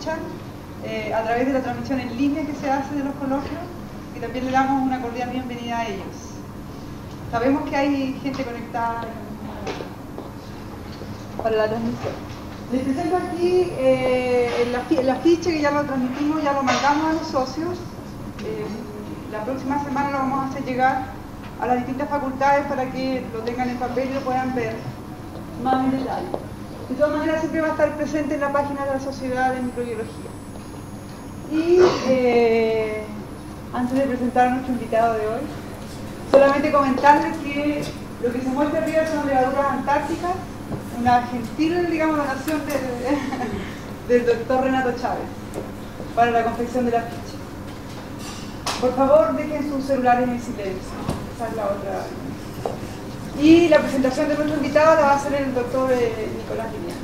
escuchan a través de la transmisión en línea que se hace de los coloquios, y también le damos una cordial bienvenida a ellos. Sabemos que hay gente conectada para la transmisión. Les presento aquí el afiche que ya lo transmitimos, ya lo mandamos a los socios. La próxima semana lo vamos a hacer llegar a las distintas facultades para que lo tengan en papel y lo puedan ver más en detalle. De todas maneras, siempre va a estar presente en la página de la Sociedad de Microbiología. Y antes de presentar a nuestro invitado de hoy, solamente comentarles que lo que se muestra arriba son levaduras antárticas, una gentil, digamos, donación del doctor Renato Chávez para la confección de la ficha. Por favor, dejen sus celulares en silencio. Esa es la otra. Y la presentación de nuestro invitado la va a hacer el doctor Nicolás Liniano.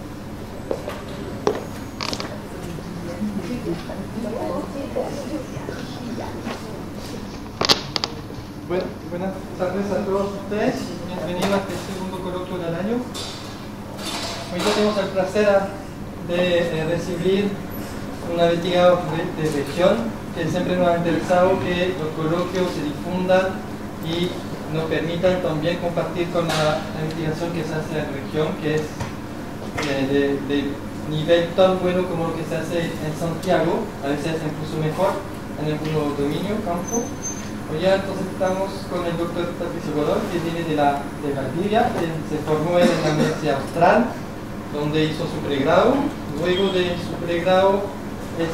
Bueno, buenas tardes a todos ustedes. Bienvenidos a este segundo coloquio del año. Hoy tenemos el placer de recibir un investigador de región que siempre nos ha interesado que los coloquios se difundan y nos permitan también compartir con la investigación que se hace en la región, que es de nivel tan bueno como lo que se hace en Santiago, a veces incluso mejor en algunos dominios, campos. Hoy ya entonces estamos con el doctor Patricio Godoy, que viene de Valdivia, que se formó en la Universidad Austral, donde hizo su pregrado. Luego de su pregrado es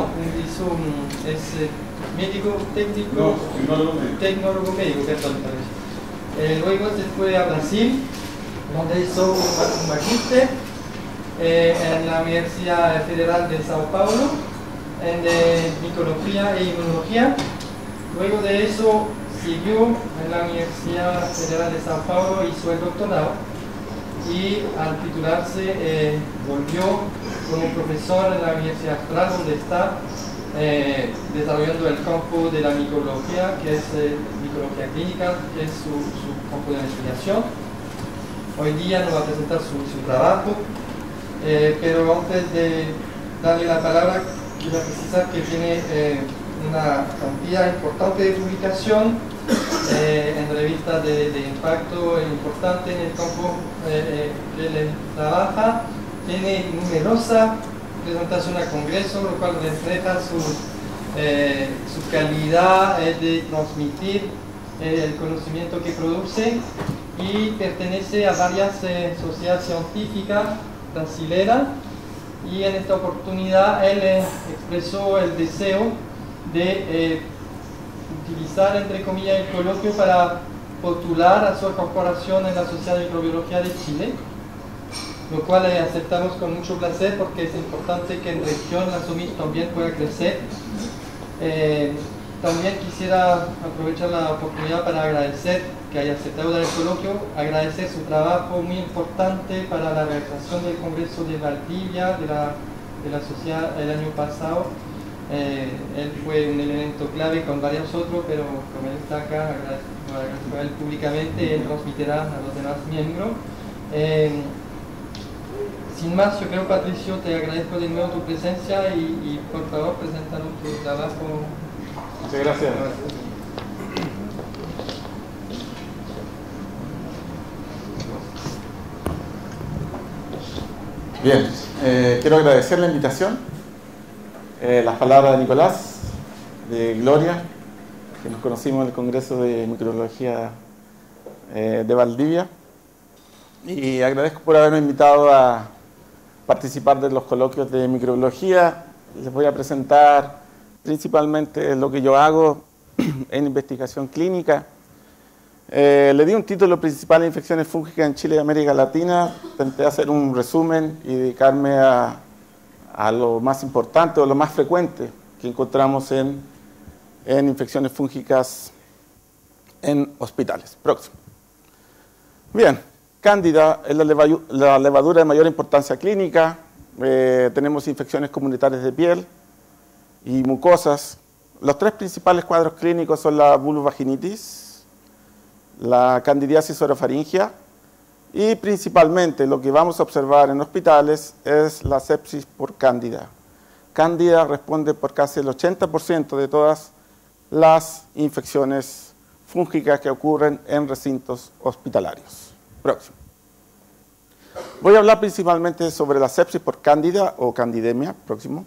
médico técnico, tecnólogo médico, perdón. Luego se fue a Brasil, donde hizo un magíster en la Universidad Federal de Sao Paulo, en micología e inmunología. Luego de eso siguió en la Universidad Federal de Sao Paulo, hizo el doctorado y al titularse volvió como profesor en la Universidad Austral, donde está desarrollando el campo de la micología, que es micología clínica, que es su campo de investigación. Hoy día nos va a presentar su trabajo, pero antes de darle la palabra, quiero precisar que tiene una cantidad importante de publicación en revistas de impacto importante en el campo que él trabaja. Tiene numerosa presentación a congreso, lo cual refleja su calidad de transmitir el conocimiento que produce, y pertenece a varias sociedades científicas brasileras, y en esta oportunidad él expresó el deseo de utilizar, entre comillas, el coloquio para postular a su incorporación en la Sociedad de Microbiología de Chile, lo cual aceptamos con mucho placer, porque es importante que en región la SOMIC también pueda crecer. También quisiera aprovechar la oportunidad para agradecer que haya aceptado dar el coloquio, agradecer su trabajo muy importante para la realización del Congreso de Valdivia de la sociedad el año pasado. Él fue un elemento clave con varios otros, pero como él está acá, agradezco a él públicamente, él transmitirá a los demás miembros. Sin más, yo creo, Patricio, te agradezco de nuevo tu presencia y por favor, preséntanos tu trabajo. Muchas gracias. Bien, quiero agradecer la invitación, las palabras de Nicolás, de Gloria, que nos conocimos en el Congreso de Microbiología de Valdivia, y agradezco por haberme invitado a participar de los coloquios de microbiología. Les voy a presentar principalmente lo que yo hago en investigación clínica. Le di un título: Principales infecciones fúngicas en Chile y América Latina. Intenté hacer un resumen y dedicarme a lo más importante o lo más frecuente que encontramos en infecciones fúngicas en hospitales. Próximo. Bien, Cándida es la levadura de mayor importancia clínica. Tenemos infecciones comunitarias de piel y mucosas. Los tres principales cuadros clínicos son la vulvovaginitis, la candidiasis orofaringia, y principalmente lo que vamos a observar en hospitales es la sepsis por cándida. Cándida responde por casi el 80% de todas las infecciones fúngicas que ocurren en recintos hospitalarios. Próximo. Voy a hablar principalmente sobre la sepsis por cándida o candidemia. Próximo.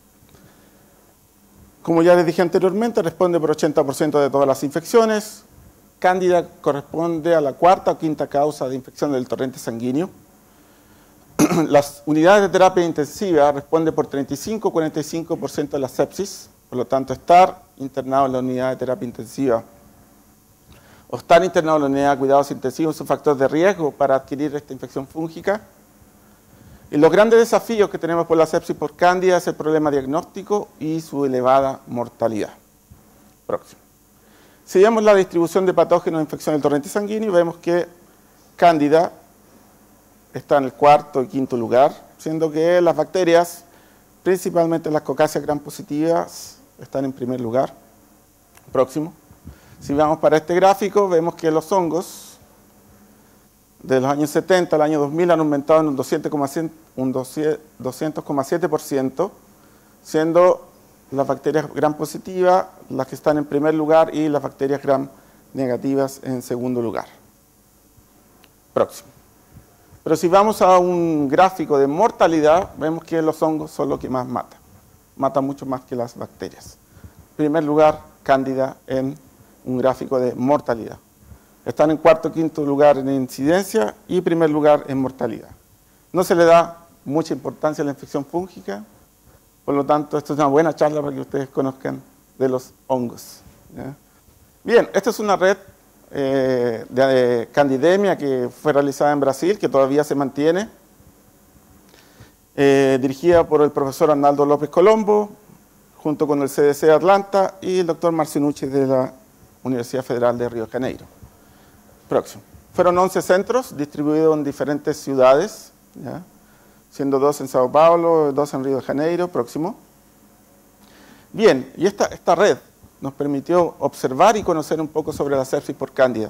Como ya les dije anteriormente, responde por 80% de todas las infecciones. Cándida corresponde a la cuarta o quinta causa de infección del torrente sanguíneo. Las unidades de terapia intensiva responden por 35-45% de la sepsis. Por lo tanto, estar internado en la unidad de terapia intensiva o estar internado en la unidad de cuidados intensivos es un factor de riesgo para adquirir esta infección fúngica. Y los grandes desafíos que tenemos por la sepsis por cándida es el problema diagnóstico y su elevada mortalidad. Próximo. Si vemos la distribución de patógenos de infección del torrente sanguíneo, vemos que cándida está en el cuarto y quinto lugar, siendo que las bacterias, principalmente las cocáceas gram positivas, están en primer lugar. Próximo. Si vamos para este gráfico, vemos que los hongos de los años 70 al año 2000 han aumentado en un 200,7%, siendo las bacterias gram positivas las que están en primer lugar y las bacterias gram negativas en segundo lugar. Próximo. Pero si vamos a un gráfico de mortalidad, vemos que los hongos son los que más matan. Matan mucho más que las bacterias. En primer lugar, cándida en un gráfico de mortalidad. Están en cuarto o quinto lugar en incidencia y primer lugar en mortalidad. No se le da mucha importancia a la infección fúngica, por lo tanto, esto es una buena charla para que ustedes conozcan de los hongos. ¿Ya? Bien, esta es una red de candidemia que fue realizada en Brasil, que todavía se mantiene, dirigida por el profesor Arnaldo López Colombo, junto con el CDC de Atlanta y el doctor Marcinucci de la Universidad Federal de Río de Janeiro. Próximo. Fueron 11 centros distribuidos en diferentes ciudades, ¿ya? Siendo 2 en Sao Paulo, 2 en Río de Janeiro. Próximo. Bien, y esta red nos permitió observar y conocer un poco sobre la sepsis por cándida.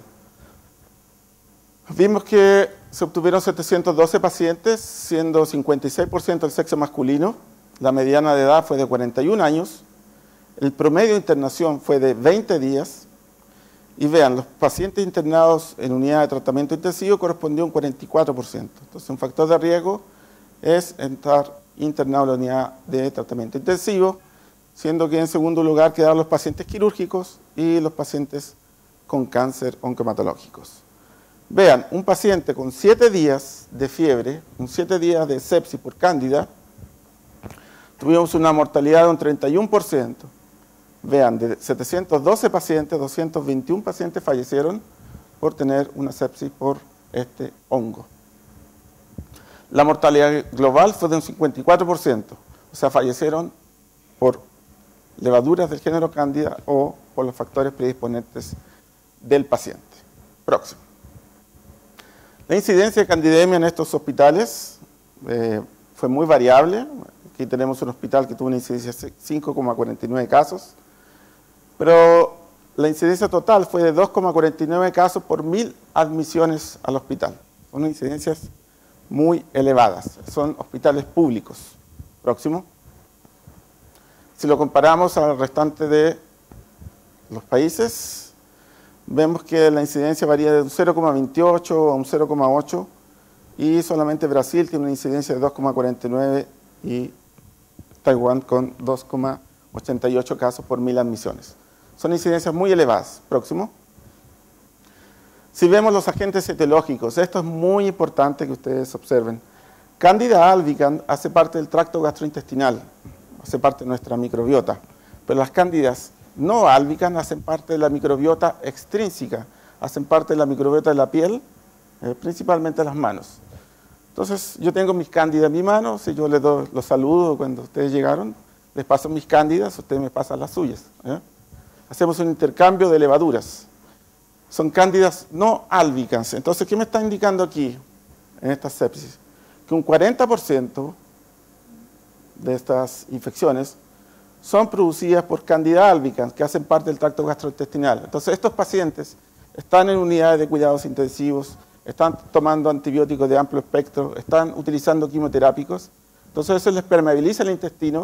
Vimos que se obtuvieron 712 pacientes, siendo 56% el sexo masculino, la mediana de edad fue de 41 años, el promedio de internación fue de 20 días, y vean, los pacientes internados en unidad de tratamiento intensivo correspondió a un 44%. Entonces, un factor de riesgo es estar internado en la unidad de tratamiento intensivo, siendo que en segundo lugar quedaron los pacientes quirúrgicos y los pacientes con cáncer oncohematológicos. Vean, un paciente con 7 días de fiebre, con 7 días de sepsis por cándida, tuvimos una mortalidad de un 31%. Vean, de 712 pacientes, 221 pacientes fallecieron por tener una sepsis por este hongo. La mortalidad global fue de un 54%, o sea, fallecieron por levaduras del género cándida o por los factores predisponentes del paciente. Próximo. La incidencia de candidemia en estos hospitales fue muy variable. Aquí tenemos un hospital que tuvo una incidencia de 5,49 casos, pero la incidencia total fue de 2,49 casos por 1000 admisiones al hospital. Son incidencias muy elevadas. Son hospitales públicos. Próximo. Si lo comparamos al restante de los países, vemos que la incidencia varía de un 0,28 a un 0,8 y solamente Brasil tiene una incidencia de 2,49 y Taiwán con 2,88 casos por 1000 admisiones. Son incidencias muy elevadas. Próximo. Si vemos los agentes etiológicos, esto es muy importante que ustedes observen. Candida albicans hace parte del tracto gastrointestinal, hace parte de nuestra microbiota, pero las cándidas no albicans hacen parte de la microbiota extrínseca, hacen parte de la microbiota de la piel, principalmente de las manos. Entonces, yo tengo mis cándidas en mi mano, si yo les doy los saludos cuando ustedes llegaron, les paso mis cándidas, ustedes me pasan las suyas. Hacemos un intercambio de levaduras. Son cándidas no albicans. Entonces, ¿qué me está indicando aquí en esta sepsis? Que un 40% de estas infecciones son producidas por candida albicans, que hacen parte del tracto gastrointestinal. Entonces, estos pacientes están en unidades de cuidados intensivos, están tomando antibióticos de amplio espectro, están utilizando quimioterápicos. Entonces, eso les permeabiliza el intestino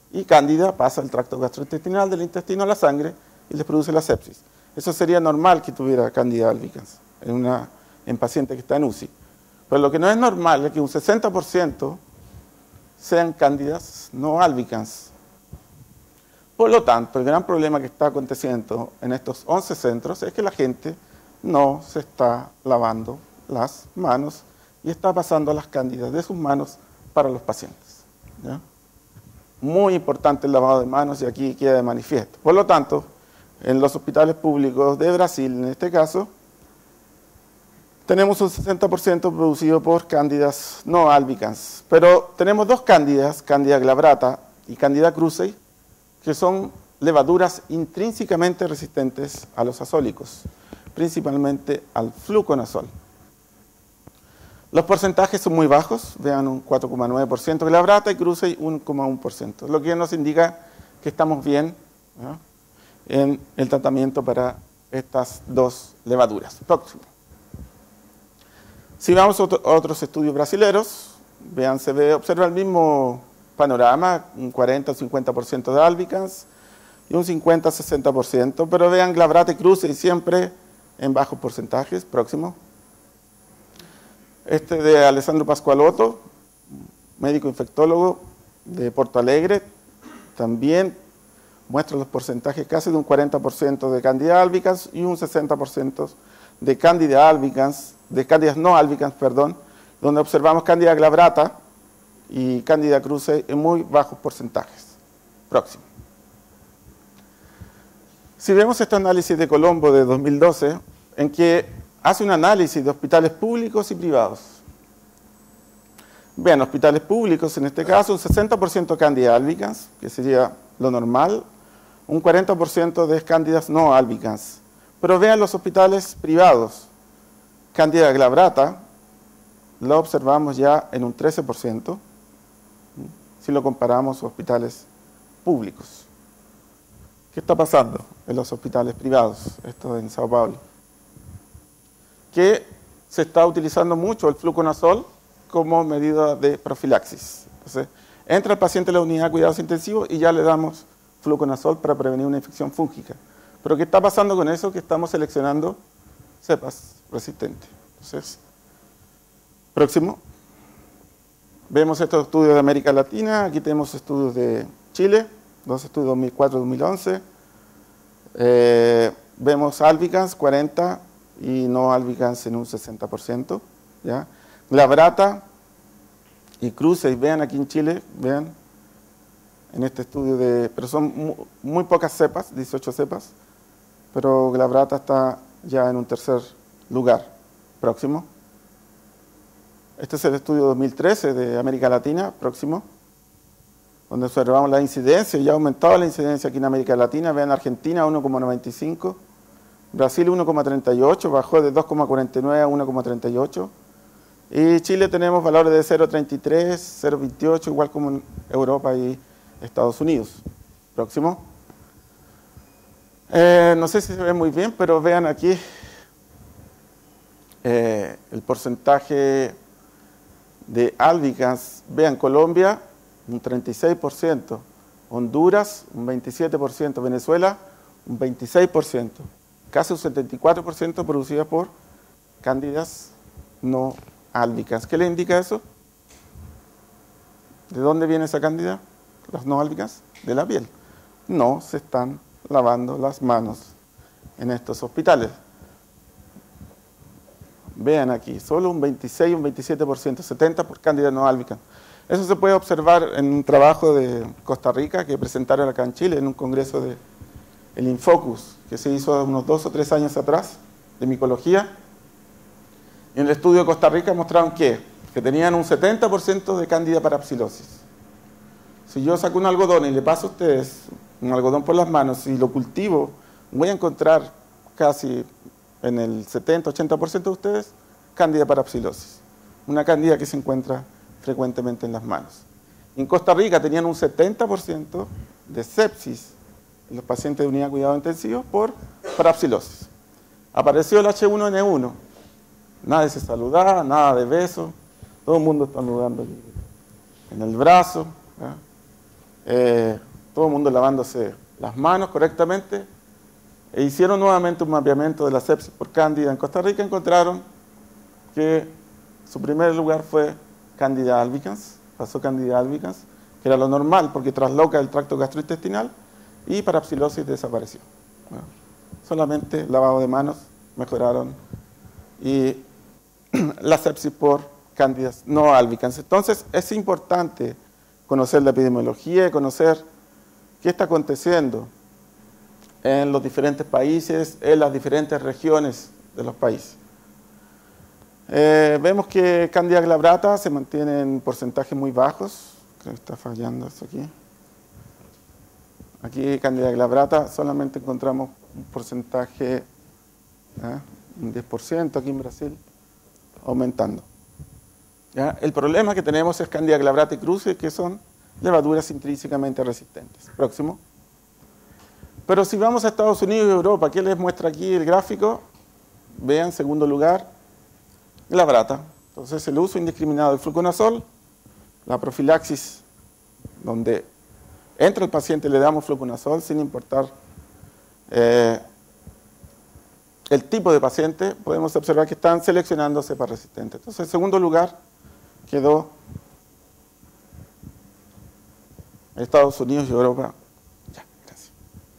y cándida pasa al tracto gastrointestinal, del intestino a la sangre y les produce la sepsis. Eso sería normal que tuviera cándida albicans en paciente que está en UCI. Pero lo que no es normal es que un 60% sean cándidas no albicans. Por lo tanto, el gran problema que está aconteciendo en estos 11 centros es que la gente no se está lavando las manos y está pasando las cándidas de sus manos para los pacientes, ¿ya? Muy importante el lavado de manos y aquí queda de manifiesto. Por lo tanto, en los hospitales públicos de Brasil, en este caso, tenemos un 60% producido por cándidas no albicans. Pero tenemos dos cándidas, cándida glabrata y cándida krusei, que son levaduras intrínsecamente resistentes a los azólicos, principalmente al fluconazol. Los porcentajes son muy bajos, vean un 4,9% glabrata y krusei 1,1%, lo que nos indica que estamos bien, ¿no?, en el tratamiento para estas dos levaduras. Próximo. Si vamos a otros estudios brasileños, vean, observa el mismo panorama, un 40 o 50% de albicans y un 50-60%, pero vean glabrata y krusei siempre en bajos porcentajes. Próximo. Este de Alessandro Pascualotto, médico infectólogo de Porto Alegre, también muestra los porcentajes casi de un 40% de cándida albicans y un 60% de cándida albicans, de cándidas no albicans, perdón, donde observamos cándida glabrata y cándida krusei en muy bajos porcentajes. Próximo. Si vemos este análisis de Colombo de 2012, en que hace un análisis de hospitales públicos y privados. Vean, hospitales públicos, en este caso, un 60% cándida albicans, que sería lo normal, un 40% de cándidas no albicans. Pero vean los hospitales privados, cándida glabrata, lo observamos ya en un 13%, si lo comparamos con hospitales públicos. ¿Qué está pasando en los hospitales privados? Esto en Sao Paulo. Que se está utilizando mucho el fluconazol como medida de profilaxis. Entonces, entra el paciente a la unidad de cuidados intensivos y ya le damos fluconazol para prevenir una infección fúngica. Pero ¿qué está pasando con eso? Que estamos seleccionando cepas resistentes. Entonces, próximo. Vemos estos estudios de América Latina. Aquí tenemos estudios de Chile, dos estudios 2004-2011. Vemos albicans 40 y no albicans en un 60%. ¿Ya? Glabrata y krusei, vean aquí en Chile, vean en este estudio pero son muy pocas cepas, 18 cepas, pero glabrata está ya en un tercer lugar. Próximo. Este es el estudio 2013 de América Latina. Próximo. Donde observamos la incidencia, ya ha aumentado la incidencia aquí en América Latina. Vean Argentina 1,95, Brasil 1,38, bajó de 2,49 a 1,38. Y Chile tenemos valores de 0,33, 0,28, igual como en Europa y Estados Unidos. Próximo. No sé si se ve muy bien, pero vean aquí el porcentaje de albicans. Vean Colombia, un 36%, Honduras, un 27%, Venezuela, un 26%, casi un 74% producida por cándidas no albicans. ¿Qué le indica eso? ¿De dónde viene esa cándida? Las no albicans, de la piel. No se están lavando las manos en estos hospitales. Vean aquí, solo un 26, un 27%, 70% por cándida no albicans. Eso se puede observar en un trabajo de Costa Rica que presentaron acá en Chile en un congreso de el Infocus, que se hizo unos 2 o 3 años atrás, de micología. Y en el estudio de Costa Rica mostraron que tenían un 70% de cándida parapsilosis. Si yo saco un algodón y le paso a ustedes un algodón por las manos y lo cultivo, voy a encontrar casi en el 70-80% de ustedes cándida parapsilosis, una cándida que se encuentra frecuentemente en las manos. En Costa Rica tenían un 70% de sepsis en los pacientes de unidad de cuidado intensivo por parapsilosis. Apareció el H1N1, nadie se saludaba, nada de beso, todo el mundo está saludando en el brazo, ¿verdad? todo el mundo lavándose las manos correctamente, e hicieron nuevamente un mapeamiento de la sepsis por cándida en Costa Rica. Encontraron que su primer lugar fue Candida albicans, pasó Candida albicans, que era lo normal porque trasloca el tracto gastrointestinal, y parapsilosis desapareció. Bueno, solamente lavado de manos mejoraron, y la sepsis por cándidas no albicans. Entonces es importante conocer la epidemiología y conocer qué está aconteciendo en los diferentes países, en las diferentes regiones de los países. Vemos que Candida glabrata se mantiene en porcentajes muy bajos. Creo que está fallando esto aquí. Aquí Candida glabrata solamente encontramos un porcentaje, un 10% aquí en Brasil, aumentando. ¿Ya? El problema que tenemos es Candida glabrata y cruce, que son levaduras intrínsecamente resistentes. Próximo. Pero si vamos a Estados Unidos y Europa, ¿qué les muestra aquí el gráfico? Vean, segundo lugar, glabrata. Entonces el uso indiscriminado del fluconazol, la profilaxis, donde entra el paciente y le damos fluconazol sin importar el tipo de paciente, podemos observar que están seleccionando cepas resistentes. Entonces en segundo lugar quedó Estados Unidos y Europa. Ya, gracias.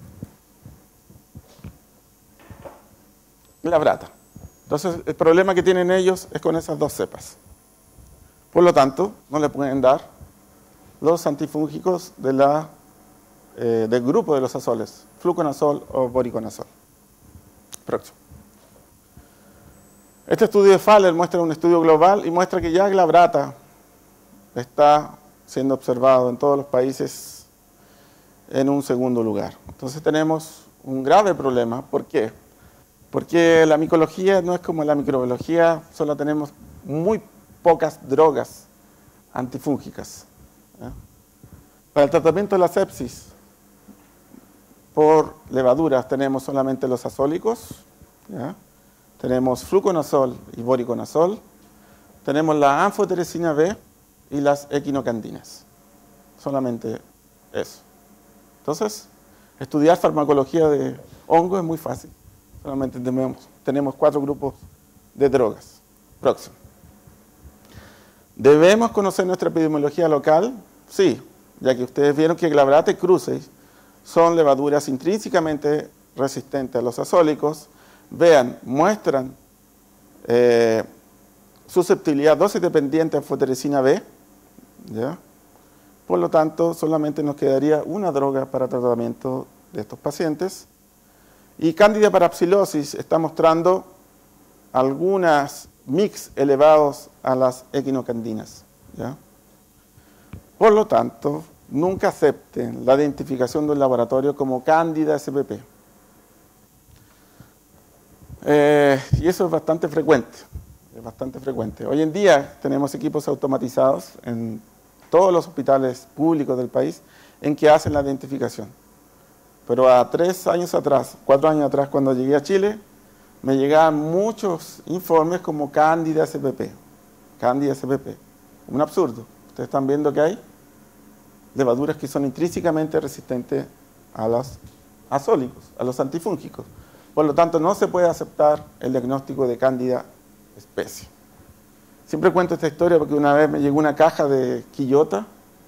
Glabrata. Entonces el problema que tienen ellos es con esas dos cepas. Por lo tanto, no le pueden dar los antifúngicos del grupo de los azoles, fluconazol o voriconazol. Próximo. Este estudio de Faller muestra un estudio global y muestra que ya glabrata está siendo observado en todos los países en un segundo lugar. Entonces tenemos un grave problema. ¿Por qué? Porque la micología no es como la microbiología, solo tenemos muy pocas drogas antifúngicas. ¿Ya? Para el tratamiento de la sepsis por levaduras tenemos solamente los azólicos, ¿ya? Tenemos fluconazol y voriconazol, tenemos la anfoteresina B y las equinocandinas. Solamente eso. Entonces, estudiar farmacología de hongo es muy fácil. Solamente tenemos 4 grupos de drogas. Próximo. ¿Debemos conocer nuestra epidemiología local? Sí, ya que ustedes vieron que glabrata y cruces son levaduras intrínsecamente resistentes a los azólicos. Vean, muestran susceptibilidad dosis dependiente a anfoteresina B. ¿Ya? Por lo tanto, solamente nos quedaría una droga para tratamiento de estos pacientes. Y Candida parapsilosis está mostrando algunas mix elevados a las equinocandinas. ¿Ya? Por lo tanto, nunca acepten la identificación de un laboratorio como Candida spp. Y eso es bastante frecuente. Hoy en día tenemos equipos automatizados en todos los hospitales públicos del país en que hacen la identificación. Pero a 3 años atrás, 4 años atrás, cuando llegué a Chile, me llegaban muchos informes como Candida spp. Candida spp. Un absurdo. Ustedes están viendo que hay levaduras que son intrínsecamente resistentes a los azólicos, a los antifúngicos. Por lo tanto, no se puede aceptar el diagnóstico de Candida especie. Siempre cuento esta historia porque una vez me llegó una caja de quillota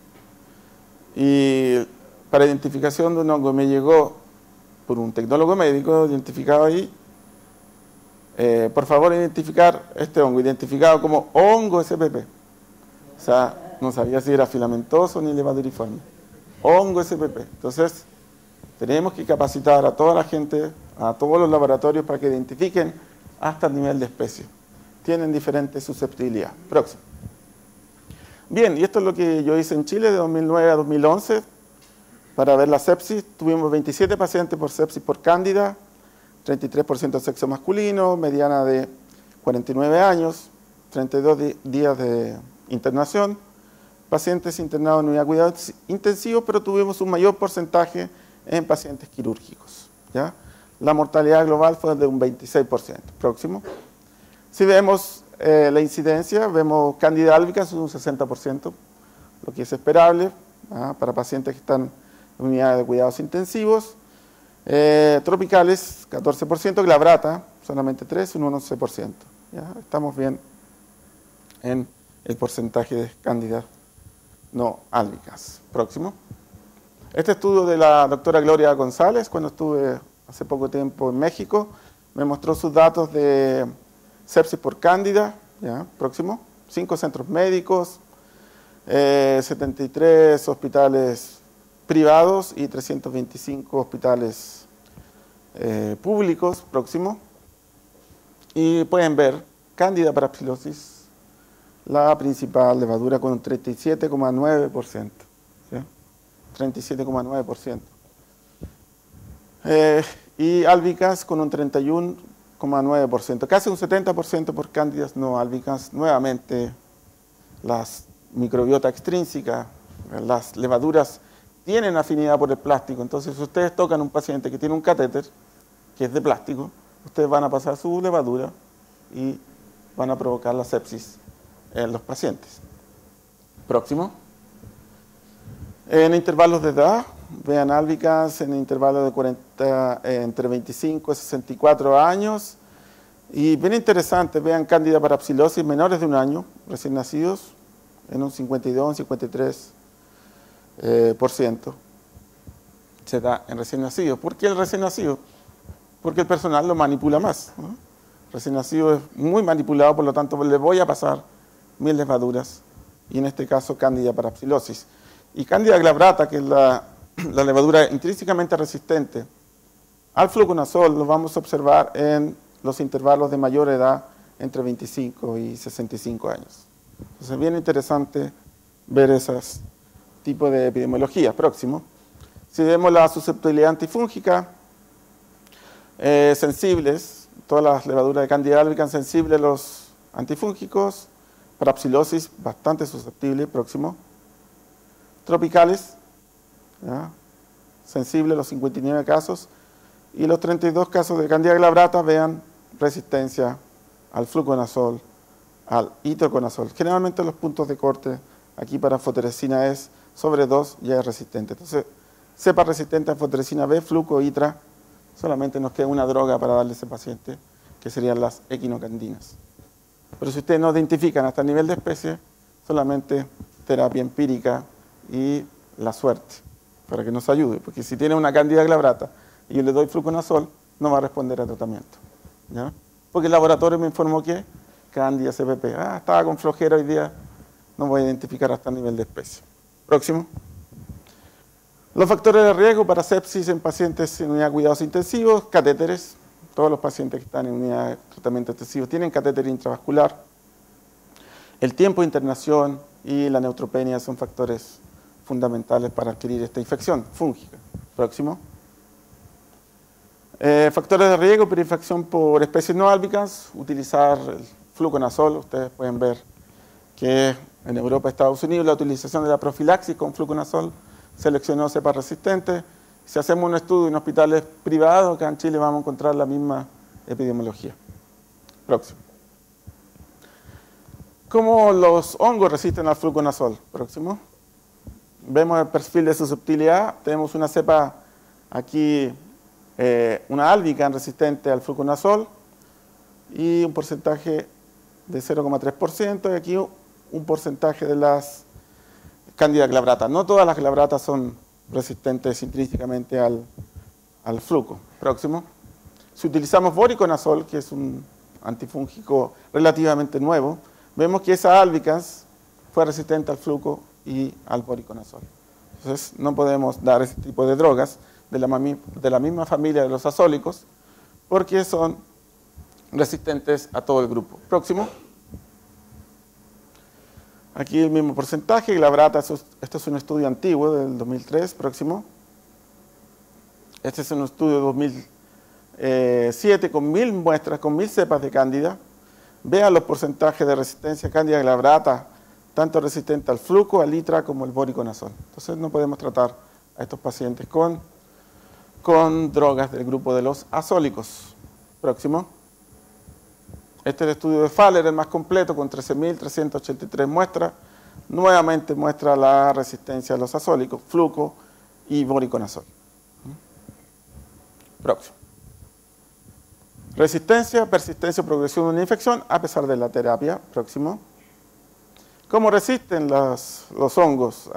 y para identificación de un hongo me llegó por un tecnólogo médico identificado ahí. Por favor, identificar este hongo, identificado como hongo SPP. O sea, no sabía si era filamentoso ni levaduriforme. Hongo SPP. Entonces, tenemos que capacitar a toda la gente, a todos los laboratorios para que identifiquen hasta el nivel de especie. Tienen diferentes susceptibilidades. Próximo. Bien, y esto es lo que yo hice en Chile de 2009 a 2011 para ver la sepsis. Tuvimos 27 pacientes por sepsis por cándida, 33% de sexo masculino, mediana de 49 años, 32 días de internación, pacientes internados en unidad de cuidados intensivos, pero tuvimos un mayor porcentaje en pacientes quirúrgicos. ¿Ya? La mortalidad global fue de un 26%. Próximo. Si vemos la incidencia, vemos Candida albicans un 60%, lo que es esperable. para pacientes que están en unidades de cuidados intensivos. Tropicales, 14%, glabrata, solamente 3%, un 11%. ¿Ya? Estamos bien en el porcentaje de cándidas no álbicas. Próximo. Este estudio de la doctora Gloria González, cuando estuve hace poco tiempo en México, me mostró sus datos de sepsis por cándida. ¿Ya? Próximo. 5 centros médicos, 73 hospitales privados y 325 hospitales públicos. Próximo. Y pueden ver cándida parapsilosis, la principal levadura con un 37,9%. ¿Sí? 37,9%. Y álbicas con un 31,9%. Casi un 70% por cándidas no álbicas. Nuevamente, las microbiota extrínseca, las levaduras tienen afinidad por el plástico. Entonces, si ustedes tocan a un paciente que tiene un catéter, que es de plástico, ustedes van a pasar su levadura y van a provocar la sepsis en los pacientes. Próximo. En intervalos de edad, vean álbicas en intervalos de entre 25 y 64 años. Y bien interesante, vean cándida parapsilosis menores de un año, recién nacidos, en un 52, un 53% se da en recién nacidos. ¿Por qué el recién nacido? Porque el personal lo manipula más, ¿no? Recién nacido es muy manipulado, por lo tanto le voy a pasar 1000 levaduras, y en este caso cándida parapsilosis. Y cándida glabrata, que es la levadura intrínsecamente resistente al fluconazol, lo vamos a observar en los intervalos de mayor edad, entre 25 y 65 años. Entonces es bien interesante ver esos tipos de epidemiología. Próximo. Si vemos la susceptibilidad antifúngica, sensibles, todas las levaduras de cándida álbica sensibles a los antifúngicos, parapsilosis bastante susceptible. Próximo. Tropicales, ¿ya? Sensible, los 59 casos, y los 32 casos de cándida glabrata, vean resistencia al fluconazol, al itraconazol. Generalmente los puntos de corte aquí para anfoteresina es sobre 2, ya es resistente. Entonces, cepa resistente a anfoteresina B, fluco, itra, solamente nos queda una droga para darle a ese paciente, que serían las equinocandinas. Pero si ustedes no identifican hasta el nivel de especie, solamente terapia empírica y la suerte, para que nos ayude, porque si tiene una cándida glabrata y yo le doy fluconazol, no va a responder al tratamiento, ¿ya? Porque el laboratorio me informó que cándida CPP, estaba con flojera hoy día, no voy a identificar hasta el nivel de especie. Próximo. Los factores de riesgo para sepsis en pacientes en unidad de cuidados intensivos, catéteres. Todos los pacientes que están en unidad de tratamiento intensivo tienen catéter intravascular. El tiempo de internación y la neutropenia son factores fundamentales para adquirir esta infección fúngica. Próximo. Factores de riesgo para infección por especies no álbicas, utilizar el fluconazol. Ustedes pueden ver que en Europa y Estados Unidos la utilización de la profilaxis con fluconazol seleccionó cepas resistentes. Si hacemos un estudio en hospitales privados, acá en Chile vamos a encontrar la misma epidemiología. Próximo. ¿Cómo los hongos resisten al fluconazol? Próximo. Vemos el perfil de susceptibilidad. Tenemos una cepa aquí, una álbica resistente al fluconazol y un porcentaje de 0,3%, y aquí un porcentaje de las cándida glabrata. No todas las glabratas son resistentes intrínsecamente al fluco. Próximo. Si utilizamos voriconazol, que es un antifúngico relativamente nuevo, vemos que esa álbicas fue resistente al fluco y al voriconazol. Entonces no podemos dar ese tipo de drogas de la misma familia de los azólicos, porque son resistentes a todo el grupo. Próximo. Aquí el mismo porcentaje, glabrata, esto es un estudio antiguo del 2003, próximo. Este es un estudio de 2007 con 1000 muestras, con 1000 cepas de cándida. Vean los porcentajes de resistencia a cándida glabrata, tanto resistente al fluco, al itra, como al voriconazol. Entonces no podemos tratar a estos pacientes con drogas del grupo de los azólicos. Próximo. Este es el estudio de Faller, el más completo, con 13.383 muestras, nuevamente muestra la resistencia a los azólicos, fluco y voriconazol. Próximo. Resistencia, persistencia o progresión de una infección a pesar de la terapia. Próximo. ¿Cómo resisten los hongos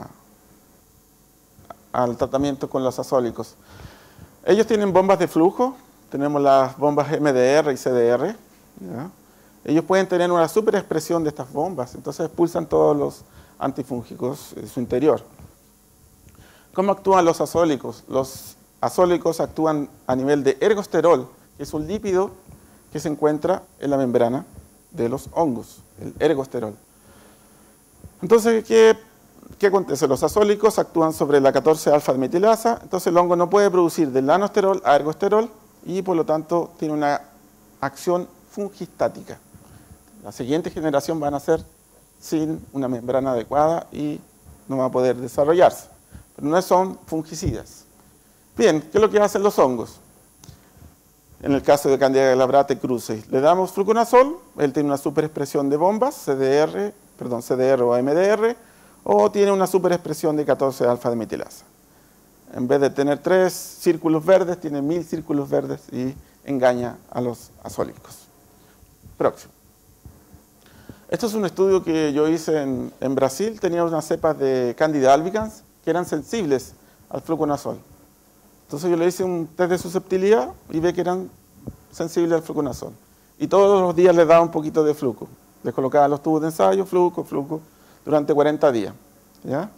al tratamiento con los azólicos? Ellos tienen bombas de flujo. Tenemos las bombas MDR y CDR. ¿Ya? Ellos pueden tener una superexpresión de estas bombas, entonces expulsan todos los antifúngicos en su interior. ¿Cómo actúan los azólicos? Los azólicos actúan a nivel de ergosterol, que es un lípido que se encuentra en la membrana de los hongos, el ergosterol. Entonces, ¿qué acontece? Los azólicos actúan sobre la 14-alfa-metilasa, entonces el hongo no puede producir del lanosterol a ergosterol y por lo tanto tiene una acción fungistática. La siguiente generación van a ser sin una membrana adecuada y no va a poder desarrollarse. Pero no son fungicidas. Bien, ¿qué es lo que hacen los hongos? En el caso de Candida glabrata crucis, le damos fluconazol, él tiene una superexpresión de bombas, CDR o MDR, o tiene una superexpresión de 14-alfa-metilasa. En vez de tener 3 círculos verdes, tiene 1000 círculos verdes y engaña a los azólicos. Próximo. Esto es un estudio que yo hice en Brasil. Tenía unas cepas de Candida albicans que eran sensibles al fluconazol. Entonces yo le hice un test de susceptibilidad y ve que eran sensibles al fluconazol. Y todos los días les daba un poquito de fluco. Les colocaba los tubos de ensayo, fluco, durante 40 días. ¿Ya?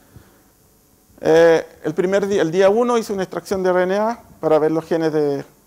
El día 1 hice una extracción de RNA para ver los genes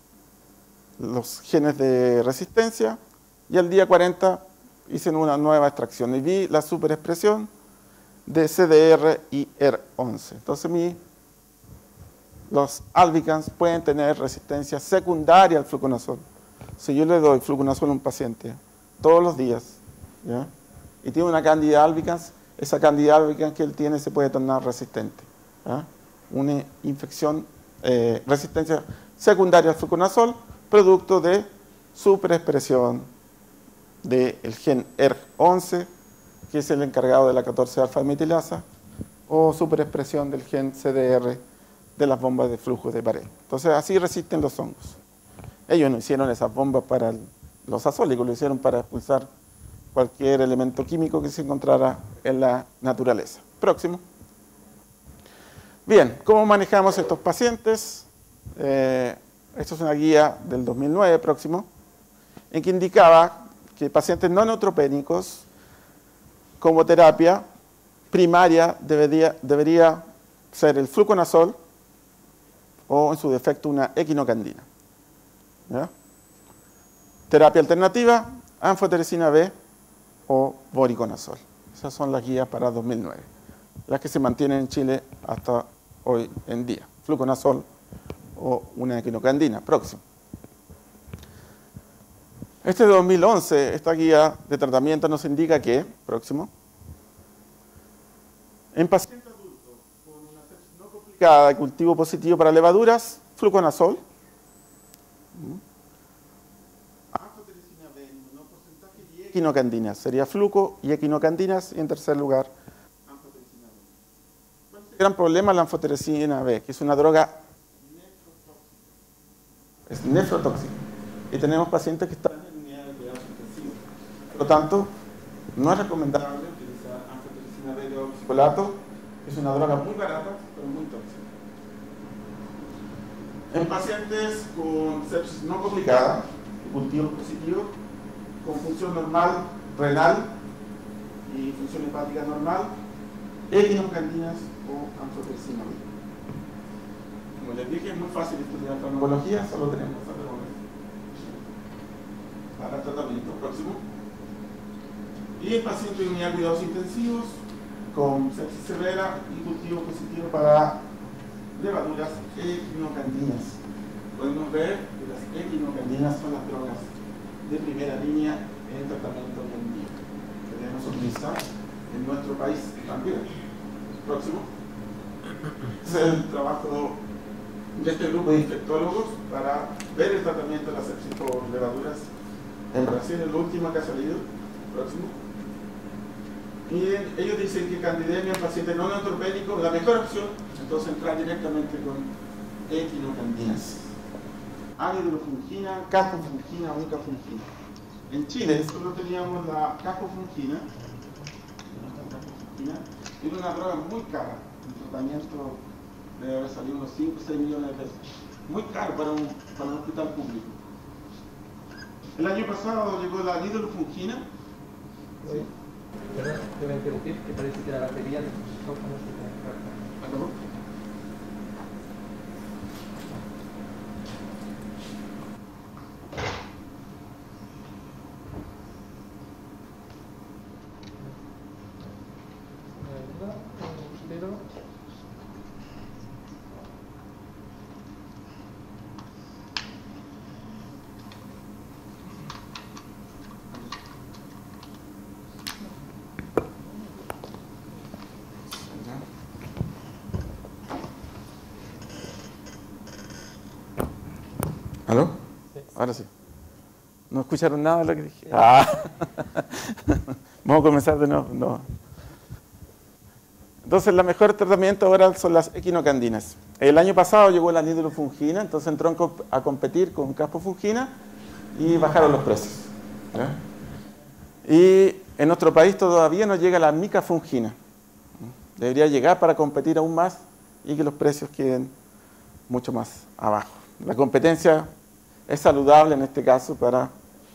de resistencia. Y el día 40 hice una nueva extracción y vi la superexpresión de CDR y ER11. Entonces los albicans pueden tener resistencia secundaria al fluconazol. Si yo le doy fluconazol a un paciente todos los días, ¿ya? Y tiene una Candida albicans, esa Candida albicans que él tiene se puede tornar resistente. ¿Ya? Una infección, resistencia secundaria al fluconazol, producto de superexpresión del gen ER11, que es el encargado de la 14-alfa-metilasa, o superexpresión del gen CDR de las bombas de flujo de pared. Entonces, así resisten los hongos. Ellos no hicieron esas bombas para los azólicos, lo hicieron para expulsar cualquier elemento químico que se encontrara en la naturaleza. Próximo. Bien, ¿cómo manejamos estos pacientes? Esto es una guía del 2009, próximo, en que indicaba que pacientes no neutropénicos como terapia primaria debería ser el fluconazol o en su defecto una equinocandina. ¿Ya? Terapia alternativa, anfotericina B o voriconazol. Esas son las guías para 2009, las que se mantienen en Chile hasta hoy en día. Fluconazol o una equinocandina. Próximo. Este de 2011, esta guía de tratamiento nos indica que, próximo, en pacientes adultos con una sepsis no complicada de cultivo positivo para levaduras, fluconazol, anfotericina B en menor porcentaje y equinocandinas, sería fluco y equinocandinas, y en tercer lugar, anfotericina B. ¿Cuál es el gran problema? La anfotericina B, que es una droga nefrotóxica, y tenemos pacientes que están en unidad de cuidados intensivos. Por lo tanto, no es recomendable utilizar anfotericina B de oxicolato, que es una droga muy barata, pero muy tóxica. En pacientes con sepsis no complicada, cultivo positivo, con función normal renal y función hepática normal, equinocandinas o anfotericina B. Como les dije, es muy fácil estudiar farmacología, solo tenemos que hacerlo para el tratamiento. Próximo. Y el paciente de unidad de cuidados intensivos con sepsis severa y cultivo positivo para levaduras equinocandinas. Podemos ver que las equinocandinas son las drogas de primera línea en tratamiento hoy en día que debemos utilizar en nuestro país también. Próximo. Es el trabajo de este grupo de infectólogos para ver el tratamiento de la sepsis por levaduras en Brasil, el último que ha salido. Próximo. Y ellos dicen que candidemia en pacientes no neutropénicos es la mejor opción, entonces entrar directamente con equinocandinas. Anidrofungina, caspofungina o micafungina. En Chile solo teníamos la caspofungina. Era una droga muy cara. El tratamiento debe haber salido unos 5 o 6 millones de pesos. Muy caro para un hospital público. El año pasado llegó la anidrofungina. Sí. Perdón, debo interrumpir, que parece que la batería de tu micrófono se ¿Acabó? ¿Aló? Sí. Ahora sí. ¿No escucharon nada de lo que dije? Sí. Vamos a comenzar de nuevo. No. Entonces, el mejor tratamiento ahora son las equinocandinas. El año pasado llegó la anidrofungina, entonces entró a competir con caspofungina y bajaron los precios. ¿Ya? Y en nuestro país todavía no llega la micafungina. Debería llegar para competir aún más y que los precios queden mucho más abajo. La competencia es saludable en este caso para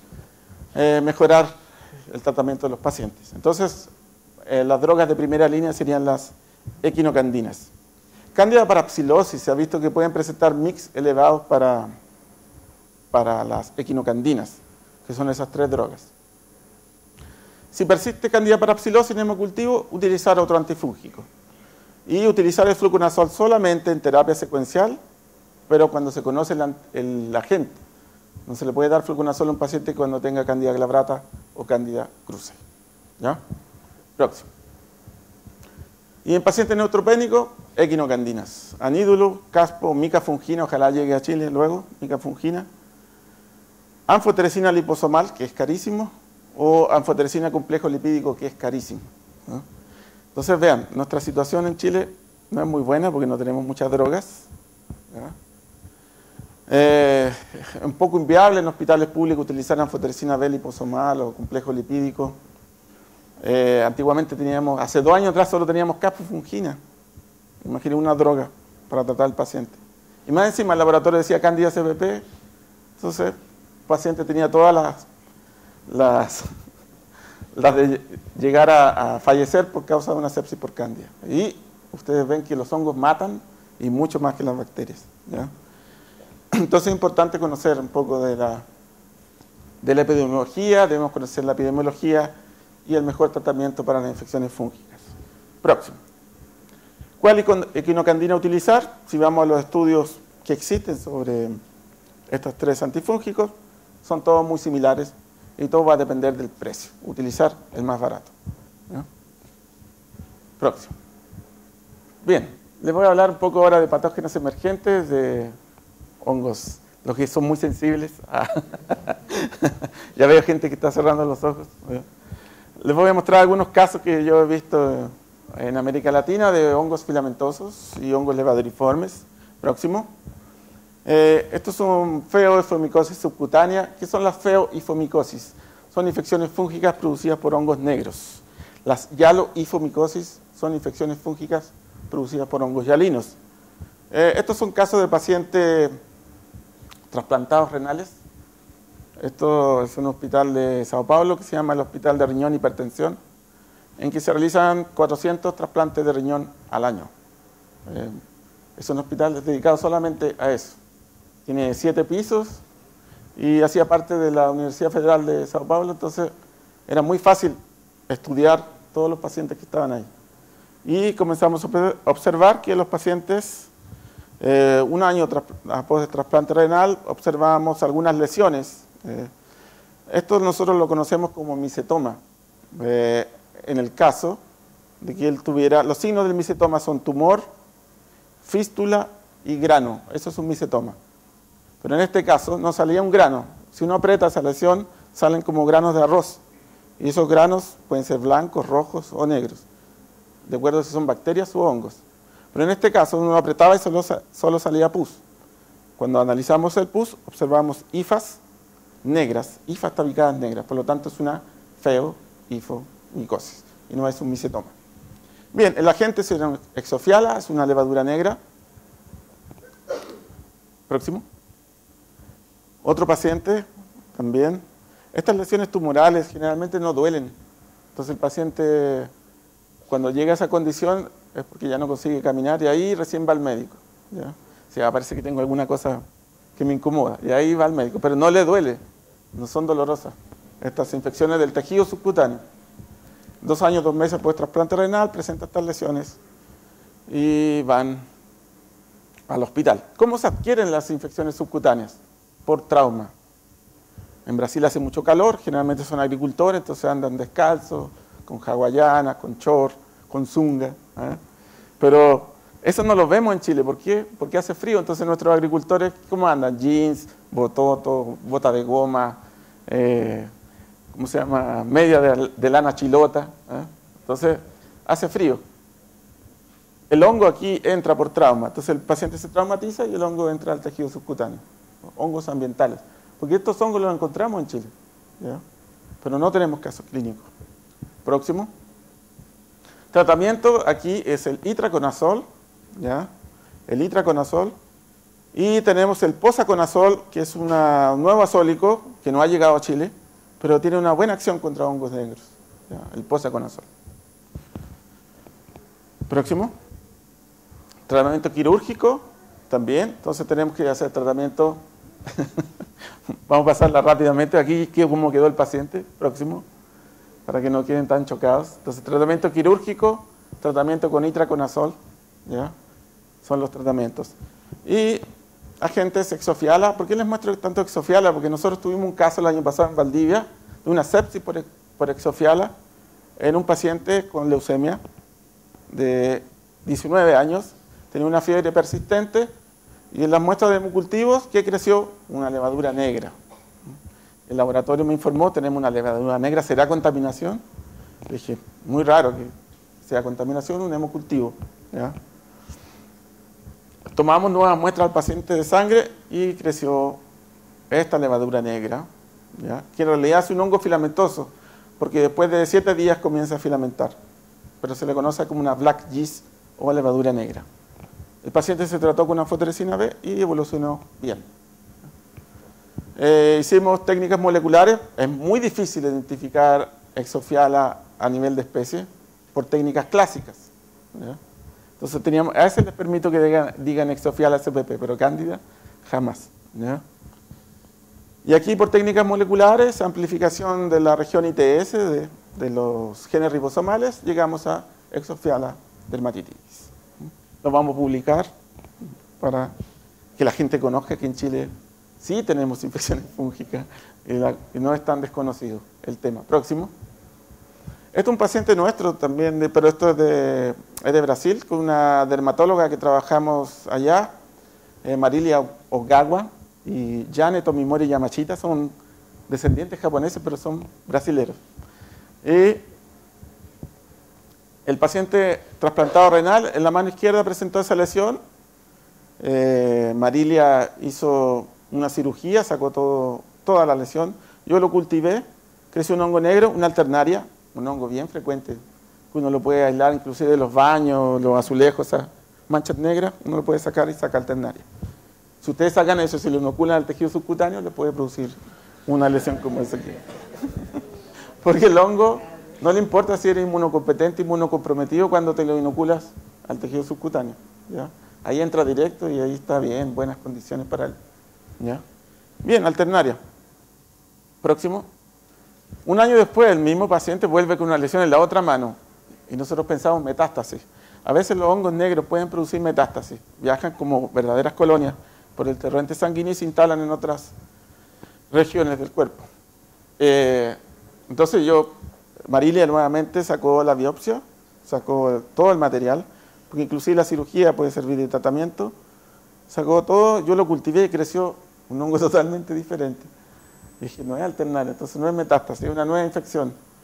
mejorar el tratamiento de los pacientes. Entonces, las drogas de primera línea serían las equinocandinas. Candida parapsilosis, se ha visto que pueden presentar mix elevados para las equinocandinas, que son esas 3 drogas. Si persiste Candida parapsilosis en hemocultivo, utilizar otro antifúngico. Y utilizar el fluconazol solamente en terapia secuencial, pero cuando se conoce el agente. No se le puede dar fluconazol a un paciente cuando tenga Candida glabrata o Candida cruzi. ¿Ya? Próximo. Y en pacientes neutropénicos, equinocandinas. Anídulo, caspo, micafungina, ojalá llegue a Chile luego, micafungina. Anfoteresina liposomal, que es carísimo, o anfoteresina complejo lipídico, que es carísimo. ¿No? Entonces vean, nuestra situación en Chile no es muy buena porque no tenemos muchas drogas. Un poco inviable en hospitales públicos utilizar anfoteresina B liposomal o complejo lipídico. Antiguamente teníamos, hace 2 años atrás solo teníamos caspofungina. Imaginen una droga para tratar al paciente. Y más encima el laboratorio decía Candida CPP. Entonces el paciente tenía todas las de llegar a fallecer por causa de una sepsis por Candida. Y ustedes ven que los hongos matan y mucho más que las bacterias. ¿Ya? Entonces es importante conocer un poco de la epidemiología, debemos conocer la epidemiología y el mejor tratamiento para las infecciones fúngicas. Próximo. ¿Cuál equinocandina utilizar? Si vamos a los estudios que existen sobre estos 3 antifúngicos, son todos muy similares y todo va a depender del precio. Utilizar el más barato. ¿No? Próximo. Bien, les voy a hablar un poco ahora de patógenos emergentes, de hongos, los que son muy sensibles. Ya veo gente que está cerrando los ojos. Les voy a mostrar algunos casos que yo he visto en América Latina de hongos filamentosos y hongos levaduriformes. Próximo. Estos son feoifomicosis subcutánea. ¿Qué son las feoifomicosis? Son infecciones fúngicas producidas por hongos negros. Las yaloifomicosis son infecciones fúngicas producidas por hongos yalinos. Estos son casos de pacientes trasplantados renales. Esto es un hospital de Sao Paulo que se llama el Hospital de Riñón y Hipertensión, en que se realizan 400 trasplantes de riñón al año. Es un hospital dedicado solamente a eso. Tiene 7 pisos y hacía parte de la Universidad Federal de Sao Paulo, entonces era muy fácil estudiar todos los pacientes que estaban ahí. Y comenzamos a observar que los pacientes, un año después del trasplante renal, observamos algunas lesiones. Esto nosotros lo conocemos como micetoma. En el caso de que él tuviera, los signos del micetoma son tumor, fístula y grano. Eso es un micetoma. Pero en este caso no salía un grano. Si uno aprieta esa lesión, salen como granos de arroz. Y esos granos pueden ser blancos, rojos o negros, de acuerdo a si son bacterias u hongos. Pero en este caso uno apretaba y solo salía pus. Cuando analizamos el pus, observamos hifas negras, hifas tabicadas negras, por lo tanto es una feohifomicosis y no es un micetoma. Bien, el agente es una exofiala, es una levadura negra. Próximo. Otro paciente también. Estas lesiones tumorales generalmente no duelen. Entonces el paciente, cuando llega a esa condición, es porque ya no consigue caminar y ahí recién va al médico. ¿Ya? O sea, parece que tengo alguna cosa que me incomoda y ahí va al médico, pero no le duele, no son dolorosas. Estas infecciones del tejido subcutáneo. 2 años, 2 meses después de trasplante renal, presenta estas lesiones y van al hospital. ¿Cómo se adquieren las infecciones subcutáneas? Por trauma. En Brasil hace mucho calor, generalmente son agricultores, entonces andan descalzos, con hawaianas, con short, con zunga. Pero eso no lo vemos en Chile. ¿Por qué? Porque hace frío, entonces nuestros agricultores, ¿cómo andan? Jeans, bototo, bota de goma, ¿cómo se llama? Media de lana chilota. Entonces, hace frío. El hongo aquí entra por trauma, entonces el paciente se traumatiza y el hongo entra al tejido subcutáneo. Hongos ambientales. Porque estos hongos los encontramos en Chile, ¿ya? Pero no tenemos casos clínicos. Próximo. Tratamiento aquí es el itraconazol, ¿ya? El itraconazol. Y tenemos el posaconazol, que es un nuevo azólico que no ha llegado a Chile, pero tiene una buena acción contra hongos negros, ¿ya? El posaconazol. Próximo. Tratamiento quirúrgico también. Entonces tenemos que hacer tratamiento. Vamos a pasarla rápidamente. Aquí cómo quedó el paciente. Próximo. Para que no queden tan chocados. Entonces, tratamiento quirúrgico, tratamiento con itraconazol, ¿ya? Son los tratamientos. Y agentes exofiala. ¿Por qué les muestro tanto exofiala? Porque nosotros tuvimos un caso el año pasado en Valdivia de una sepsis por exofiala en un paciente con leucemia de 19 años. Tenía una fiebre persistente y en las muestras de hemocultivos, ¿qué creció? Una levadura negra. El laboratorio me informó, tenemos una levadura negra, ¿será contaminación? Le dije, muy raro que sea contaminación, un hemocultivo, ¿ya? Tomamos nuevas muestras al paciente de sangre y creció esta levadura negra, ¿ya? Que en realidad es un hongo filamentoso, porque después de 7 días comienza a filamentar, pero se le conoce como una black yeast o levadura negra. El paciente se trató con anfotericina B y evolucionó bien. Hicimos técnicas moleculares. Es muy difícil identificar exofiala a nivel de especie por técnicas clásicas, ¿ya? Entonces a veces les permito que digan exofiala SPP, pero cándida jamás, ¿ya? Y aquí por técnicas moleculares, amplificación de la región ITS de los genes ribosomales, llegamos a exofiala dermatitis. Lo vamos a publicar para que la gente conozca que en Chile sí tenemos infecciones fúngicas y no es tan desconocido el tema. Próximo. Este es un paciente nuestro también, pero esto es de Brasil, con una dermatóloga que trabajamos allá, Marilia Ogawa y Jane Tomimori Yamashita, son descendientes japoneses, pero son brasileros. Y el paciente trasplantado renal en la mano izquierda presentó esa lesión. Marilia hizo una cirugía, sacó toda la lesión. Yo lo cultivé, creció un hongo negro, una alternaria, un hongo bien frecuente, que uno lo puede aislar inclusive de los baños, los azulejos, esas manchas negras, uno lo puede sacar y saca alternaria. Si ustedes sacan eso, si lo inoculan al tejido subcutáneo, le puede producir una lesión como esa aquí. Porque el hongo no le importa si eres inmunocompetente, inmunocomprometido cuando te lo inoculas al tejido subcutáneo, ¿ya? Ahí entra directo y ahí está bien, buenas condiciones para él, ¿ya? Bien, alternaria. Próximo. Un año después, el mismo paciente vuelve con una lesión en la otra mano y nosotros pensamos metástasis. A veces los hongos negros pueden producir metástasis, viajan como verdaderas colonias por el torrente sanguíneo y se instalan en otras regiones del cuerpo. Entonces Marilia nuevamente sacó la biopsia, sacó todo el material, porque inclusive la cirugía puede servir de tratamiento, sacó todo, yo lo cultivé y creció un hongo totalmente diferente. Y dije, no es alternaria, entonces no es metástasis, es una nueva infección.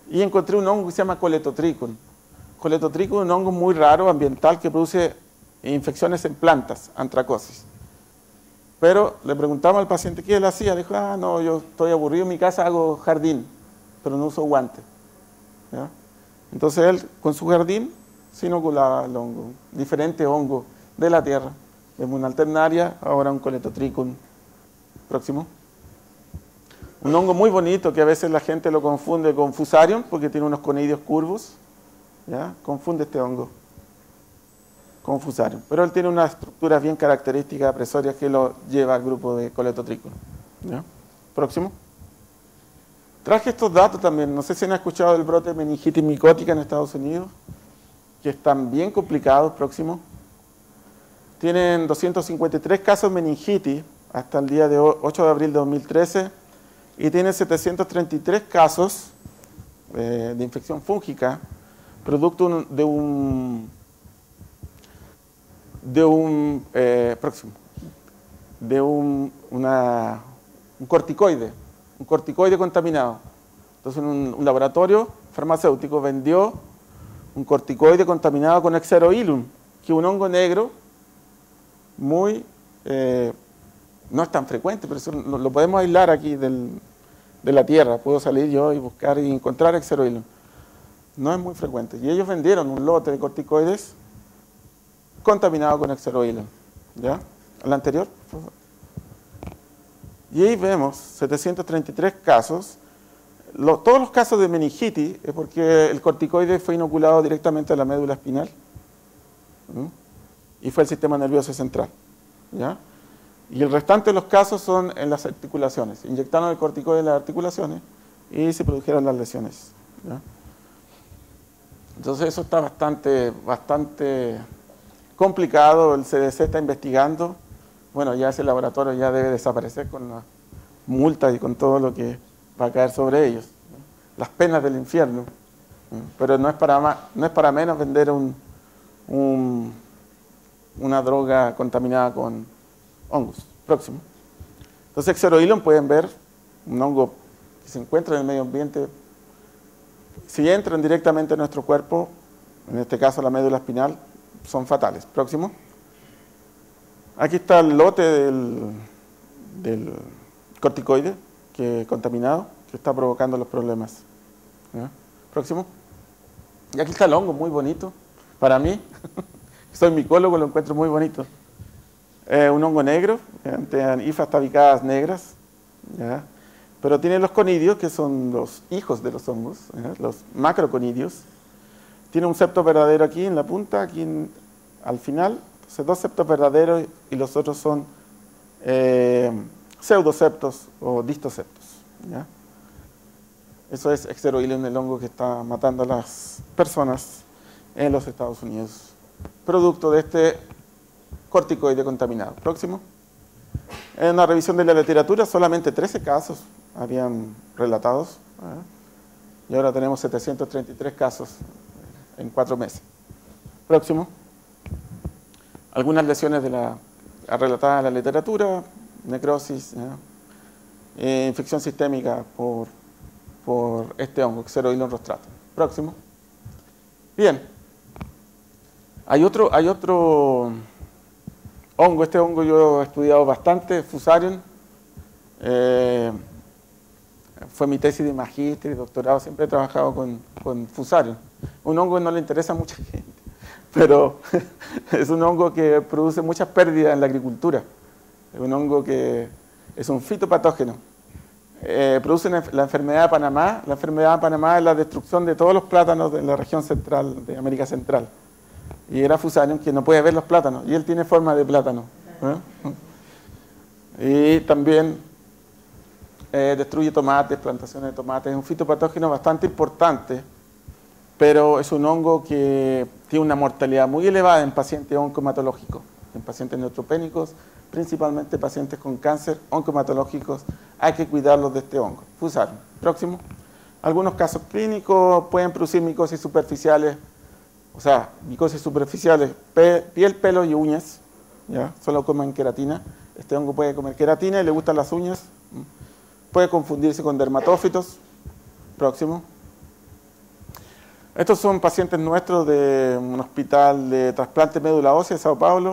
y encontré un hongo que se llama Coletotrichum. Coletotrichum es un hongo muy raro, ambiental, que produce infecciones en plantas, antracosis. Pero le preguntamos al paciente qué él hacía. Dijo, no, yo estoy aburrido en mi casa, hago jardín, pero no uso guantes. ¿Ya? Entonces él, con su jardín, se inoculaba el hongo, diferentes hongos de la tierra. Es una alternaria, ahora un Coletotrichum. Próximo. Un hongo muy bonito que a veces la gente lo confunde con Fusarium porque tiene unos conidios curvos. ¿Ya? Confunde este hongo con Fusarium. Pero él tiene una estructura bien característica, presoria, que lo lleva al grupo de Coletotrichum. ¿Ya? Próximo. Traje estos datos también. No sé si han escuchado del brote de meningitis micótica en Estados Unidos, que están bien complicados. Próximo. Tienen 253 casos de meningitis hasta el día de 8 de abril de 2013 y tienen 733 casos de infección fúngica producto de un corticoide contaminado. Entonces un laboratorio farmacéutico vendió un corticoide contaminado con Exeroilum, que es un hongo negro muy, no es tan frecuente, pero eso lo podemos aislar aquí de la tierra. Puedo salir yo y buscar y encontrar Exeroilum. No es muy frecuente. Y ellos vendieron un lote de corticoides contaminado con Exeroilum. ¿Ya? ¿El anterior? Por favor. Y ahí vemos 733 casos. Todos los casos de meningitis es porque el corticoide fue inoculado directamente a la médula espinal. Y fue el sistema nervioso central. ¿Ya? Y el restante de los casos son en las articulaciones. Inyectaron el corticoide en las articulaciones y se produjeron las lesiones. ¿Ya? Entonces eso está bastante complicado. El CDC está investigando. Bueno, ya ese laboratorio ya debe desaparecer con las multas y con todo lo que va a caer sobre ellos. Las penas del infierno. Pero no es para menos vender una droga contaminada con hongos. Próximo. Entonces, Exeroilum, pueden ver, un hongo que se encuentra en el medio ambiente. Si entran directamente a nuestro cuerpo, en este caso la médula espinal, son fatales. Próximo. Aquí está el lote del corticoide contaminado, que está provocando los problemas. ¿Ya? Próximo. Y aquí está el hongo, muy bonito. Para mí, soy micólogo, lo encuentro muy bonito. Un hongo negro, tiene hifas tabicadas negras, ¿ya? Pero tiene los conidios, que son los hijos de los hongos, ¿ya? Los macroconidios. Tiene un septo verdadero aquí en la punta, aquí al final. Entonces, 2 septos verdaderos y los otros son pseudoseptos o distoseptos. ¿Ya? Eso es Exeroilum, el hongo que está matando a las personas en los Estados Unidos, producto de este corticoide contaminado. Próximo. En una revisión de la literatura, solamente 13 casos habían relatados, y ahora tenemos 733 casos en 4 meses. Próximo. Algunas lesiones relatadas en la literatura, necrosis, infección sistémica por este hongo, Exeroilum rostratum. Próximo. Bien. Hay otro hongo. Este hongo yo he estudiado bastante, Fusarium. Fue mi tesis de magíster y doctorado, siempre he trabajado con Fusarium. Un hongo que no le interesa a mucha gente, pero es un hongo que produce muchas pérdidas en la agricultura. Es un hongo que es un fitopatógeno. Produce la enfermedad de Panamá. La enfermedad de Panamá es la destrucción de todos los plátanos de la región central, de América Central. Y era Fusarium, que no puede ver los plátanos, y él tiene forma de plátano. Y también destruye tomates, plantaciones de tomates. Es un fitopatógeno bastante importante, pero es un hongo que tiene una mortalidad muy elevada en pacientes oncohematológicos, en pacientes neutropénicos, principalmente pacientes con cáncer oncohematológicos. Hay que cuidarlos de este hongo. Fusarium. Próximo. Algunos casos clínicos pueden producir micosis superficiales, o sea, micosis superficiales, piel, pelo y uñas. ¿Ya? Solo comen queratina. Este hongo puede comer queratina y le gustan las uñas. Puede confundirse con dermatófitos. Próximo. Estos son pacientes nuestros de un hospital de trasplante de médula ósea de Sao Paulo.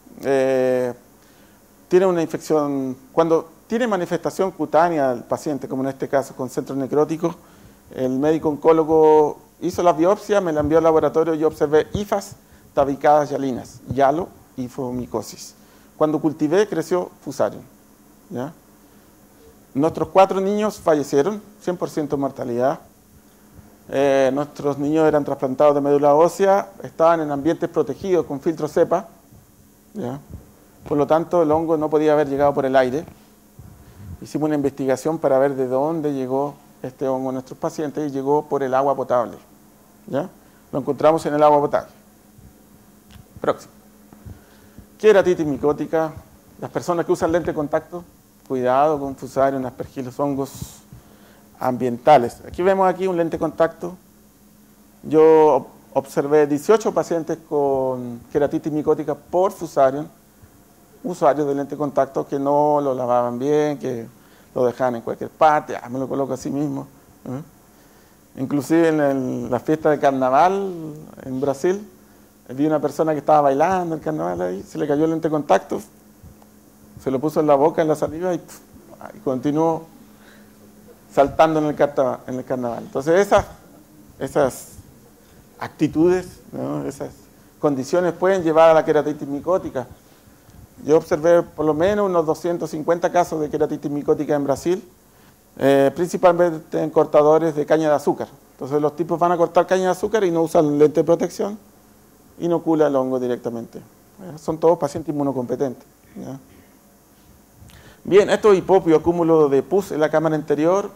Tiene una infección, cuando tiene manifestación cutánea el paciente, como en este caso con centros necróticos, el médico oncólogo hizo la biopsia, me la envió al laboratorio y yo observé hifas tabicadas hialinas, hialo y hifomicosis. Cuando cultivé creció fusarium, ¿ya? Nuestros 4 niños fallecieron, 100% mortalidad. Nuestros niños eran trasplantados de médula ósea, estaban en ambientes protegidos con filtro cepa, ¿ya? Por lo tanto el hongo no podía haber llegado por el aire. Hicimos una investigación para ver de dónde llegó este hongo a nuestros pacientes y llegó por el agua potable, ¿ya? Lo encontramos en el agua potable. Próximo. Queratitis micótica. Las personas que usan lente de contacto, cuidado con Fusarium, Aspergillus, hongos ambientales. Aquí vemos un lente de contacto. Yo observé 18 pacientes con queratitis micótica por Fusarium, usuarios de lente de contacto que no lo lavaban bien, que lo dejaban en cualquier parte, me lo coloco así mismo. Inclusive en la fiesta de carnaval en Brasil, vi una persona que estaba bailando el carnaval ahí, se le cayó el lente de contacto, se lo puso en la boca, en la saliva y continuó saltando en el carnaval. Entonces esas actitudes, ¿no? Esas condiciones pueden llevar a la queratitis micótica. Yo observé por lo menos unos 250 casos de queratitis micótica en Brasil, principalmente en cortadores de caña de azúcar. Entonces los tipos van a cortar caña de azúcar y no usan lente de protección, inocula el hongo directamente. Son todos pacientes inmunocompetentes, ¿ya? Bien, esto es hipopio, acúmulo de pus en la cámara anterior,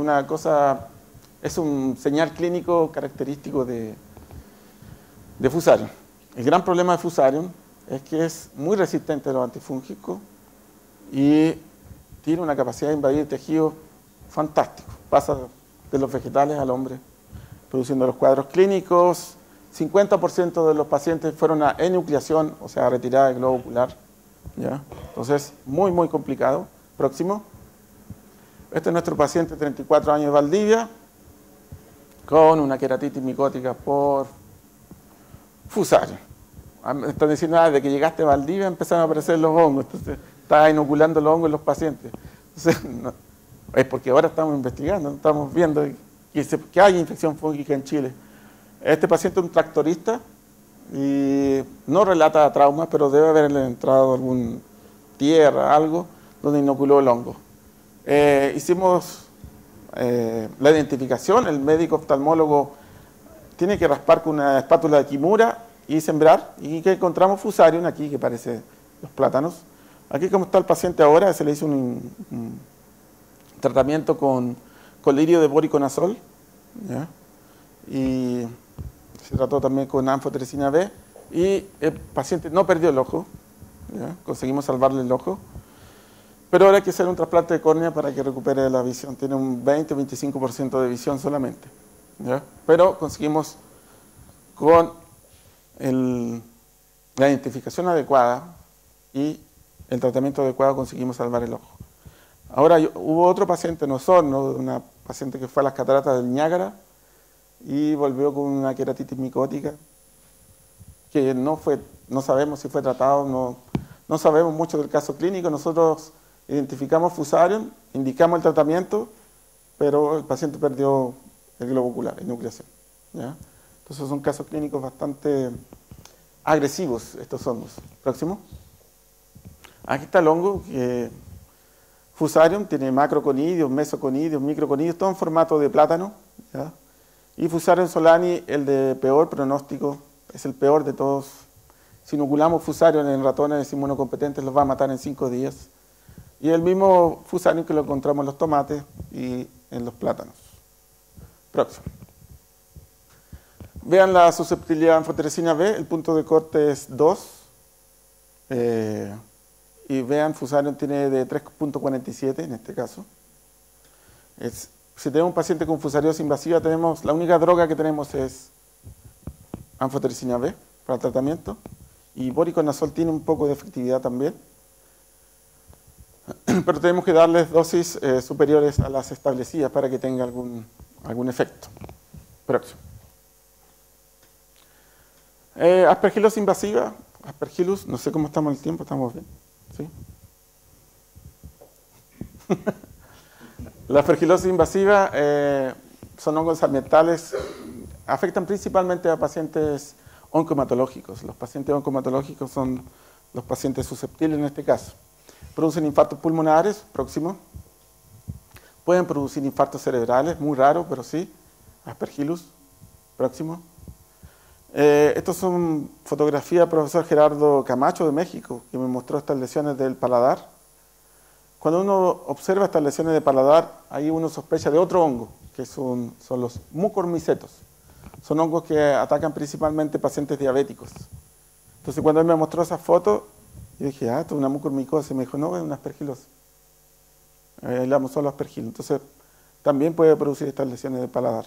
es un señal clínico característico de Fusarium. El gran problema de Fusarium es que es muy resistente a los antifúngicos y tiene una capacidad de invadir tejidos fantástico. Pasa de los vegetales al hombre, produciendo los cuadros clínicos. 50% de los pacientes fueron a enucleación, o sea, retirada del globo ocular, ¿ya? Entonces, muy, muy complicado. Próximo. Este es nuestro paciente de 34 años de Valdivia, con una queratitis micótica por Fusarium. Me están diciendo, de que llegaste a Valdivia empezaron a aparecer los hongos, entonces estaba inoculando los hongos en los pacientes. Entonces, no, es porque ahora estamos investigando, estamos viendo que hay infección fúngica en Chile. Este paciente es un tractorista y no relata traumas, pero debe haberle entrado algún tierra, algo, donde inoculó el hongo. Hicimos la identificación, el médico oftalmólogo tiene que raspar con una espátula de Kimura y sembrar, y que encontramos Fusarium aquí, que parece los plátanos. Aquí como está el paciente ahora, se le hizo un tratamiento con colirio de voriconazol, ¿ya? Y se trató también con anfotericina B, y el paciente no perdió el ojo, ¿ya? Conseguimos salvarle el ojo, pero ahora hay que hacer un trasplante de córnea para que recupere la visión, tiene un 20 o 25% de visión solamente, ¿ya? Pero conseguimos con la identificación adecuada y el tratamiento adecuado conseguimos salvar el ojo. Ahora hubo otro paciente en Osorno, una paciente que fue a las cataratas del Niágara y volvió con una queratitis micótica que no sabemos si fue tratado, no sabemos mucho del caso clínico. Nosotros identificamos Fusarium, indicamos el tratamiento, pero el paciente perdió el globo ocular, enucleación, ¿ya? Entonces son casos clínicos bastante agresivos estos hongos. Próximo. Aquí está el hongo. Fusarium tiene macroconidios, mesoconidios, microconidios, todo en formato de plátano, ¿ya? Y Fusarium solani, el de peor pronóstico, es el peor de todos. Si inoculamos Fusarium en ratones inmunocompetentes, los va a matar en 5 días. Y el mismo Fusarium que lo encontramos en los tomates y en los plátanos. Próximo. Vean la susceptibilidad a anfotericina B, el punto de corte es 2. Y vean, Fusarium tiene de 3.47 en este caso. Si tenemos un paciente con fusariosis invasiva, la única droga que tenemos es anfotericina B para el tratamiento. Y voriconazol tiene un poco de efectividad también. Pero tenemos que darles dosis superiores a las establecidas para que tenga algún efecto. Próximo. Aspergilosis invasiva, Aspergillus, no sé cómo estamos en el tiempo, estamos bien. ¿Sí? La aspergilosis invasiva son hongos ambientales, afectan principalmente a pacientes oncohematológicos. Los pacientes oncohematológicos son los pacientes susceptibles en este caso. Producen infartos pulmonares, próximo. Pueden producir infartos cerebrales, muy raro, pero sí. Aspergillus, próximo. Estas son fotografías del profesor Gerardo Camacho de México, que me mostró estas lesiones del paladar. Cuando uno observa estas lesiones de paladar, ahí uno sospecha de otro hongo, que son los mucormicetos. Son hongos que atacan principalmente pacientes diabéticos. Entonces, cuando él me mostró esa foto, yo dije, esto es una mucormicosis. Me dijo, no, es una aspergilosis. Hablamos solo aspergillus. Entonces, también puede producir estas lesiones de paladar.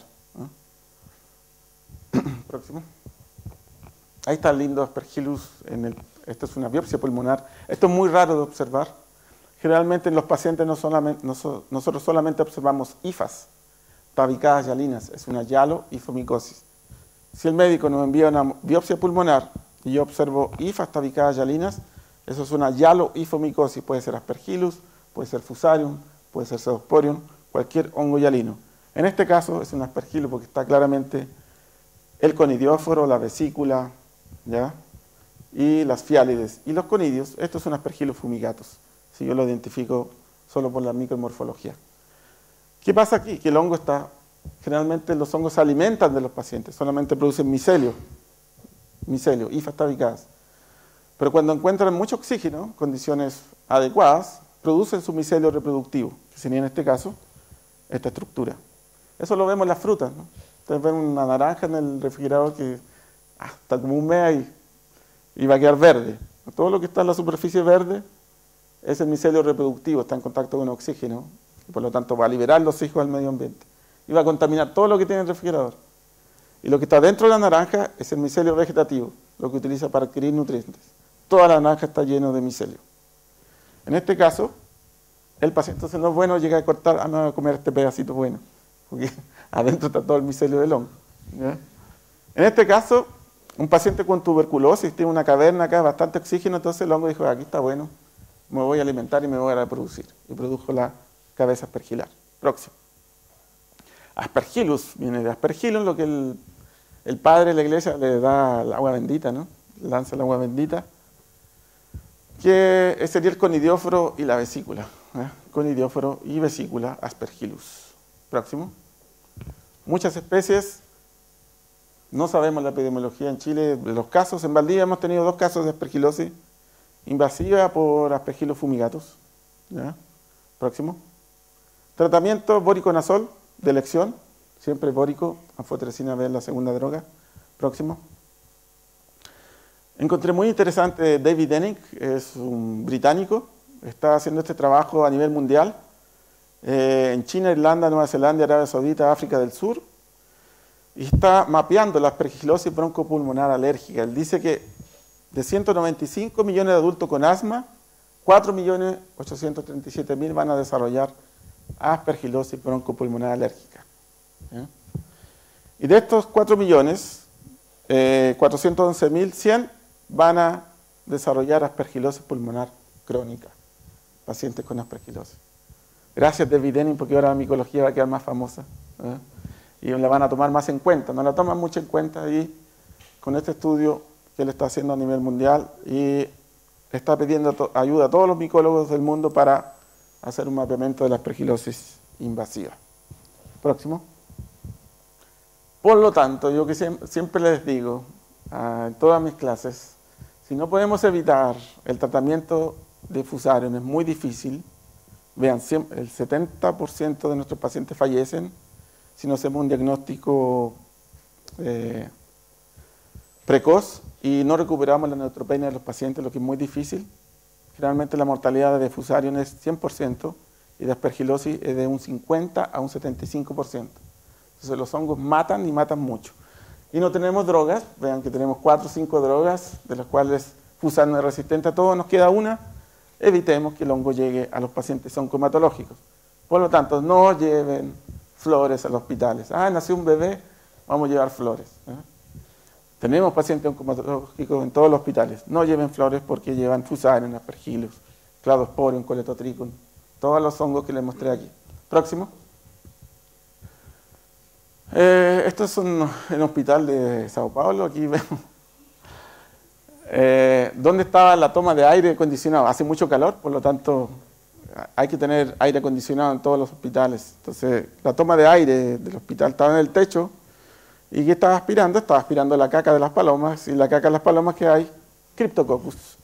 Próximo. Ahí está el lindo aspergillus. Esto es una biopsia pulmonar. Esto es muy raro de observar. Generalmente en los pacientes nosotros solamente observamos hifas, tabicadas hialinas. Es una hialo-hifomicosis. Si el médico nos envía una biopsia pulmonar y yo observo hifas, tabicadas hialinas, eso es una hialo-hifomicosis. Puede ser aspergillus, puede ser fusarium, puede ser pseudosporium, cualquier hongo hialino. En este caso es un aspergillus porque está claramente el conidióforo, la vesícula, ¿ya? Y las fiálides. Y los conidios, esto es un aspergillus fumigatus. Si yo lo identifico solo por la micromorfología. ¿Qué pasa aquí? Que el hongo está, generalmente los hongos se alimentan de los pacientes, solamente producen micelio, hifas tabicadas. Pero cuando encuentran mucho oxígeno, condiciones adecuadas, producen su micelio reproductivo, que sería en este caso esta estructura. Eso lo vemos en las frutas, ¿no? Ustedes ven una naranja en el refrigerador que está como un mes y va a quedar verde. Todo lo que está en la superficie verde es el micelio reproductivo, está en contacto con oxígeno y por lo tanto va a liberar los hijos al medio ambiente y va a contaminar todo lo que tiene el refrigerador. Y lo que está dentro de la naranja es el micelio vegetativo, lo que utiliza para adquirir nutrientes. Toda la naranja está llena de micelio. En este caso, el paciente entonces no es bueno llegar a cortar, no a comer este pedacito bueno, porque adentro está todo el micelio del hongo. ¿Ya? En este caso, un paciente con tuberculosis tiene una caverna acá, bastante oxígeno, entonces el hongo dijo, aquí está bueno, me voy a alimentar y me voy a reproducir. Y produjo la cabeza aspergilar. Próximo. Aspergillus, viene de aspergillum, lo que el padre de la iglesia le da el agua bendita, ¿no? Lanza el agua bendita, que sería el conidióforo y la vesícula. Conidióforo y vesícula, aspergillus. Próximo. Muchas especies, no sabemos la epidemiología en Chile de los casos. En Valdivia hemos tenido 2 casos de aspergilosis invasiva por Aspergillus fumigatus. ¿Ya? Próximo. Tratamiento voriconazol de elección, siempre bórico, anfotericina B es la segunda droga. Próximo. Encontré muy interesante David Denning, es un británico, está haciendo este trabajo a nivel mundial, en China, Irlanda, Nueva Zelanda, Arabia Saudita, África del Sur, y está mapeando la aspergilosis broncopulmonar alérgica. Él dice que de 195 millones de adultos con asma, 4.837.000 van a desarrollar aspergilosis broncopulmonar alérgica. ¿Sí? Y de estos 4 millones, 411.100 van a desarrollar aspergilosis pulmonar crónica, pacientes con aspergilosis. Gracias David Denning, porque ahora la micología va a quedar más famosa. Y la van a tomar más en cuenta, no la toman mucho en cuenta y con este estudio que él está haciendo a nivel mundial y está pidiendo ayuda a todos los micólogos del mundo para hacer un mapeamiento de la aspergilosis invasiva. Próximo. Por lo tanto, yo que siempre les digo en todas mis clases, si no podemos evitar el tratamiento de Fusarium, es muy difícil. Vean, el 70% de nuestros pacientes fallecen si no hacemos un diagnóstico precoz y no recuperamos la neutropenia de los pacientes, lo que es muy difícil. Generalmente la mortalidad de Fusarium es 100% y de aspergilosis es de un 50 a un 75%. Entonces los hongos matan y matan mucho. Y no tenemos drogas, vean que tenemos 4 o 5 drogas, de las cuales Fusarium es resistente a todo, nos queda una. Evitemos que el hongo llegue a los pacientes oncohematológicos. Por lo tanto, no lleven flores a los hospitales. Nació un bebé, vamos a llevar flores. Tenemos pacientes oncomatológicos en todos los hospitales. No lleven flores porque llevan Fusarium, Aspergillus, Cladosporium, Coletotricum, todos los hongos que les mostré aquí. Próximo. Esto es un hospital de Sao Paulo. Aquí vemos donde estaba la toma de aire acondicionado. Hace mucho calor, por lo tanto hay que tener aire acondicionado en todos los hospitales. Entonces la toma de aire del hospital estaba en el techo. ¿Y qué estaba aspirando? Estaba aspirando la caca de las palomas. Y la caca de las palomas que hay, Cryptococcus,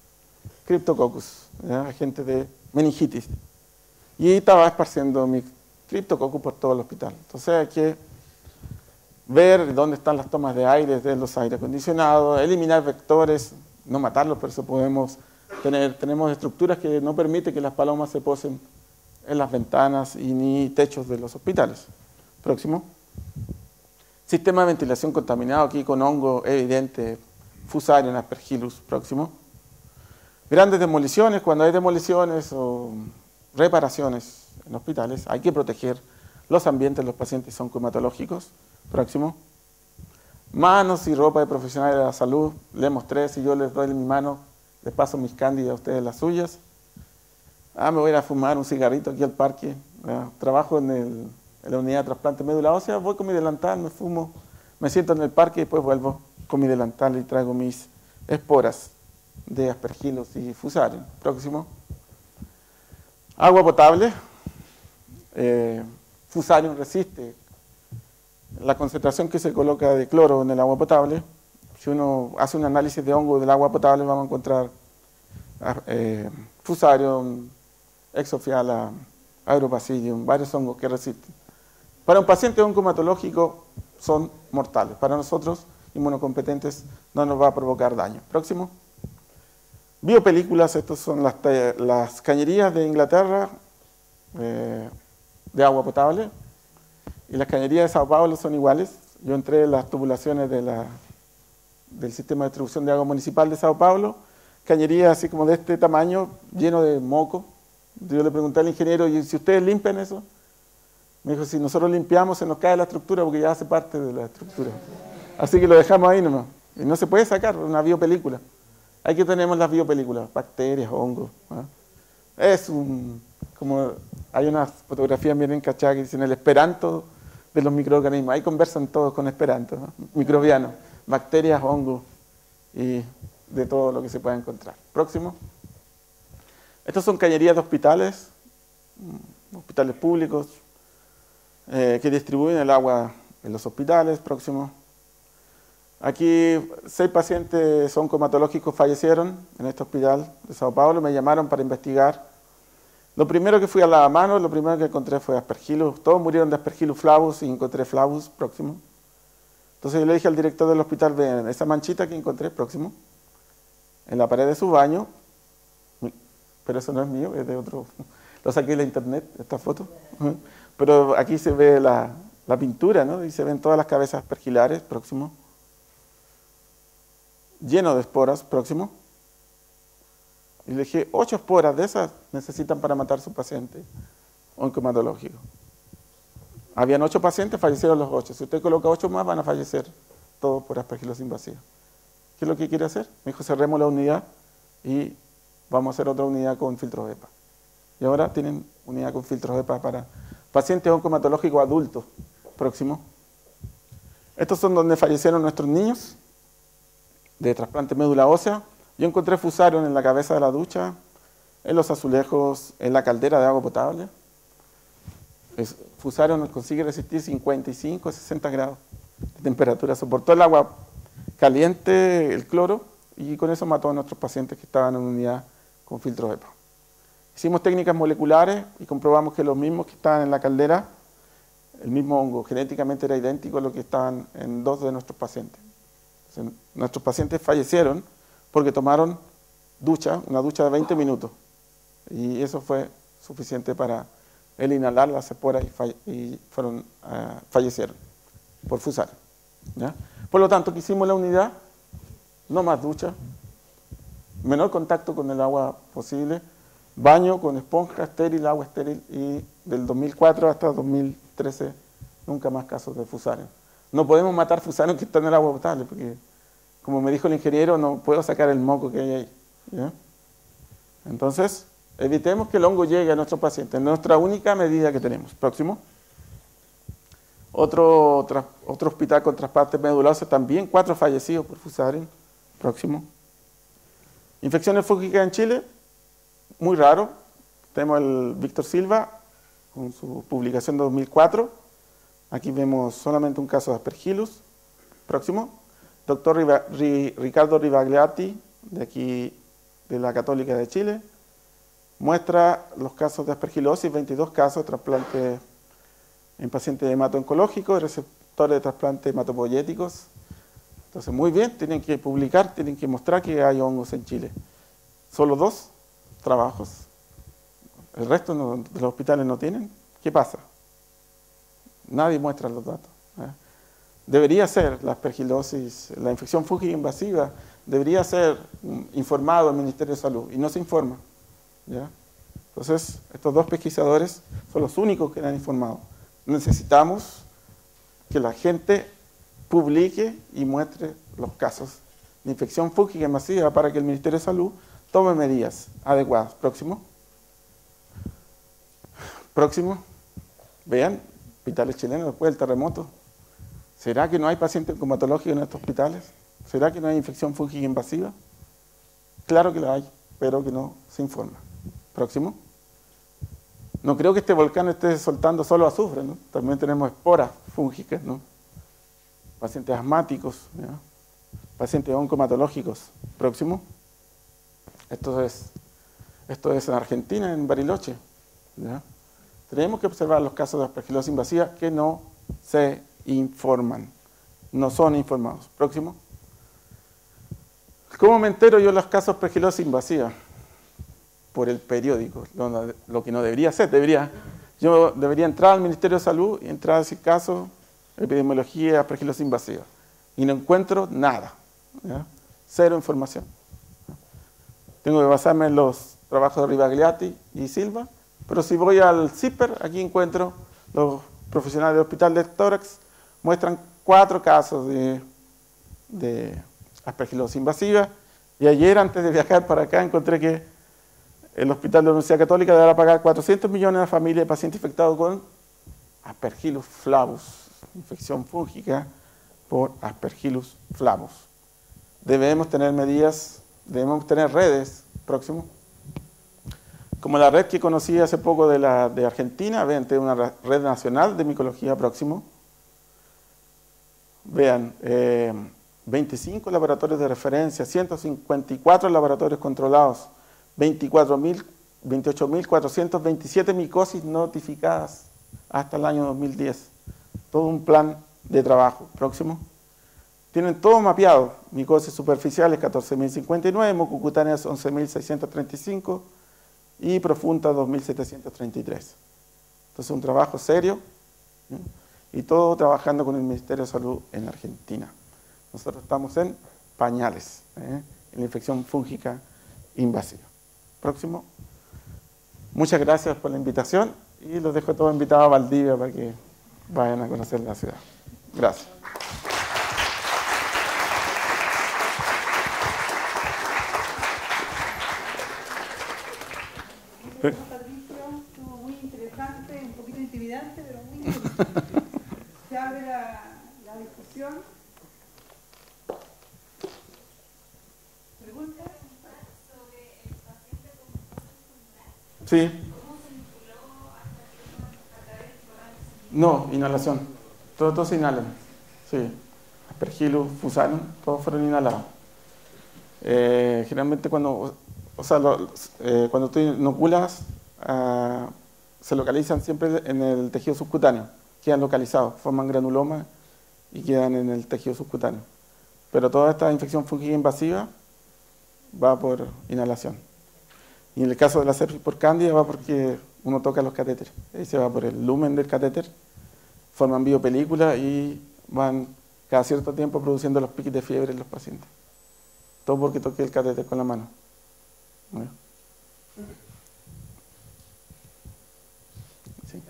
agente de meningitis. Y estaba esparciendo mi Cryptococcus por todo el hospital. Entonces hay que ver dónde están las tomas de aire de los aire acondicionados, eliminar vectores, no matarlos, pero eso tenemos estructuras que no permiten que las palomas se posen en las ventanas y ni techos de los hospitales. Próximo. Sistema de ventilación contaminado aquí con hongo evidente, Fusarium, Aspergillus. Próximo. Grandes demoliciones, cuando hay demoliciones o reparaciones en hospitales, hay que proteger los ambientes de los pacientes oncomatológicos. Próximo. Manos y ropa de profesionales de la salud. Les mostré, si yo les doy mi mano, les paso mis cándidas a ustedes las suyas. Me voy a ir a fumar un cigarrito aquí al parque. Trabajo en la unidad de trasplante de médula ósea, voy con mi delantal, me fumo, me siento en el parque y después vuelvo con mi delantal y traigo mis esporas de Aspergillus y Fusarium. Próximo. Agua potable. Fusarium resiste la concentración que se coloca de cloro en el agua potable. Si uno hace un análisis de hongo del agua potable, vamos a encontrar Fusarium, Exophiala, Aeropasidium, varios hongos que resisten. Para un paciente oncomatológico son mortales. Para nosotros, inmunocompetentes, no nos va a provocar daño. Próximo. Biopelículas, estas son las cañerías de Inglaterra de agua potable. Y las cañerías de Sao Paulo son iguales. Yo entré en las tubulaciones del sistema de distribución de agua municipal de Sao Paulo. Cañerías así como de este tamaño, lleno de moco. Yo le pregunté al ingeniero, ¿y si ustedes limpian eso? Me dijo, si nosotros limpiamos se nos cae la estructura porque ya hace parte de la estructura. Así que lo dejamos ahí nomás. Y no se puede sacar una biopelícula. Aquí tenemos las biopelículas, bacterias, hongos. Como hay unas fotografías bien cachadas que dicen el esperanto de los microorganismos. Ahí conversan todos con esperanto, ¿no? Microbianos, bacterias, hongos y de todo lo que se pueda encontrar. Próximo. Estas son cañerías de hospitales públicos que distribuyen el agua en los hospitales. Próximo. Aquí 6 pacientes oncomatológicos fallecieron en este hospital de Sao Paulo. Me llamaron para investigar. Lo primero que fui a la mano, lo primero que encontré fue Aspergillus. Todos murieron de Aspergillus flavus y encontré flavus. Próximo. Entonces yo le dije al director del hospital, vean, esa manchita que encontré, próximo, en la pared de su baño, pero eso no es mío, es de otro, lo saqué de la internet, esta foto. Pero aquí se ve la pintura, ¿no? Y se ven todas las cabezas aspergilares. Próximo. Lleno de esporas. Próximo. Y le dije, 8 esporas de esas necesitan para matar a su paciente oncomatológico. Habían 8 pacientes, fallecieron los 8. Si usted coloca 8 más, van a fallecer todos por aspergilosis invasiva. ¿Qué es lo que quiere hacer? Me dijo, cerremos la unidad y vamos a hacer otra unidad con filtros EPA. Y ahora tienen unidad con filtros EPA para pacientes oncomatológicos adultos. Próximo. Estos son donde fallecieron nuestros niños de trasplante médula ósea. Yo encontré Fusarium en la cabeza de la ducha, en los azulejos, en la caldera de agua potable. Fusarium consigue resistir 55 a 60 grados de temperatura. Soportó el agua caliente, el cloro, y con eso mató a nuestros pacientes que estaban en unidad con filtros EPA. Hicimos técnicas moleculares y comprobamos que los mismos que estaban en la caldera, el mismo hongo genéticamente era idéntico a lo que estaban en 2 de nuestros pacientes. Entonces, nuestros pacientes fallecieron porque tomaron una ducha de 20 minutos. Y eso fue suficiente para el inhalar las esporas y fallecieron por Fusarium. ¿Ya? Por lo tanto, quisimos la unidad, no más ducha, menor contacto con el agua posible, baño con esponja estéril, agua estéril, y del 2004 hasta 2013 nunca más casos de Fusarium. No podemos matar Fusarium que está en el agua potable porque como me dijo el ingeniero, no puedo sacar el moco que hay ahí. ¿Ya? Entonces, evitemos que el hongo llegue a nuestro paciente. Es nuestra única medida que tenemos. Próximo. Otro hospital con trasplante meduloso, también 4 fallecidos por Fusarium. Próximo. Infecciones fúngicas en Chile, muy raro. Tenemos el Víctor Silva con su publicación de 2004. Aquí vemos solamente un caso de Aspergillus. Próximo. Doctor Ricardo Rivagliati, de aquí de la Católica de Chile, muestra los casos de aspergilosis, 22 casos de trasplante en pacientes hemato-oncológicos, receptores de trasplante hematopoyéticos. Entonces, muy bien, tienen que publicar, tienen que mostrar que hay hongos en Chile. Solo 2 trabajos. El resto de los hospitales no tienen. ¿Qué pasa? Nadie muestra los datos. Debería ser la aspergilosis, la infección fúngica invasiva, debería ser informado al Ministerio de Salud y no se informa. ¿Ya? Entonces, estos 2 pesquisadores son los únicos que han informado. Necesitamos que la gente publique y muestre los casos de infección fúngica invasiva para que el Ministerio de Salud tome medidas adecuadas. Próximo. Próximo. Vean, hospitales chilenos después del terremoto. ¿Será que no hay pacientes oncomatológicos en estos hospitales? ¿Será que no hay infección fúngica invasiva? Claro que la hay, pero que no se informa. Próximo. No creo que este volcán esté soltando solo azufre, ¿no? También tenemos esporas fúngicas, ¿no? Pacientes asmáticos, ¿ya? Pacientes oncomatológicos. Próximo. Esto es en Argentina, en Bariloche. ¿Ya? Tenemos que observar los casos de aspergilosis invasiva que no se informan, no son informados. Próximo. ¿Cómo me entero yo de los casos de aspergilosis invasiva? Por el periódico, lo que no debería ser. Yo debería entrar al Ministerio de Salud y entrar a ese caso, epidemiología, aspergilosis invasiva. Y no encuentro nada. ¿Ya? Cero información. Tengo que basarme en los trabajos de Rivagliati y Silva, pero si voy al CIPER, aquí encuentro los profesionales del Hospital de Tórax, muestran 4 casos de aspergilosis invasiva, y ayer, antes de viajar para acá, encontré que el Hospital de la Universidad Católica deberá pagar 400 millones a la familia de pacientes infectados con Aspergillus flavus, infección fúngica por Aspergillus flavus. Debemos tener medidas, debemos tener redes. Próximo. Como la red que conocí hace poco de Argentina, vean, tengo una red nacional de micología. Próximo. Vean, 25 laboratorios de referencia, 154 laboratorios controlados, 28.427 micosis notificadas hasta el año 2010. Todo un plan de trabajo. Próximo. Tienen todo mapeado. Micosis superficiales 14.059, mucocutáneas 11.635 y profundas 2.733. Entonces, un trabajo serio, ¿sí? Y todo trabajando con el Ministerio de Salud en Argentina. Nosotros estamos en pañales, en la infección fúngica invasiva. Próximo. Muchas gracias por la invitación y los dejo todos invitados a Valdivia para que vayan a conocer la ciudad. Gracias. Patricio, estuvo muy interesante, un poquito intimidante, pero muy interesante. Se abre la discusión. ¿Preguntas? Sobre el paciente con mucosis pulmonar. Sí. ¿Cómo se vinculó a través de parálisis? No, inhalación. Todos se inhalan. Sí. Aspergillus, Fusarium, todos fueron inhalados. Generalmente cuando tú inoculas, se localizan siempre en el tejido subcutáneo. Quedan localizados, forman granuloma y quedan en el tejido subcutáneo. Pero toda esta infección fúngica invasiva va por inhalación. Y en el caso de la sepsis por cándida va porque uno toca los catéteres. Ahí se va por el lumen del catéter, forman biopelículas y van cada cierto tiempo produciendo los picos de fiebre en los pacientes. Todo porque toqué el catéter con la mano. ¿No? Sí.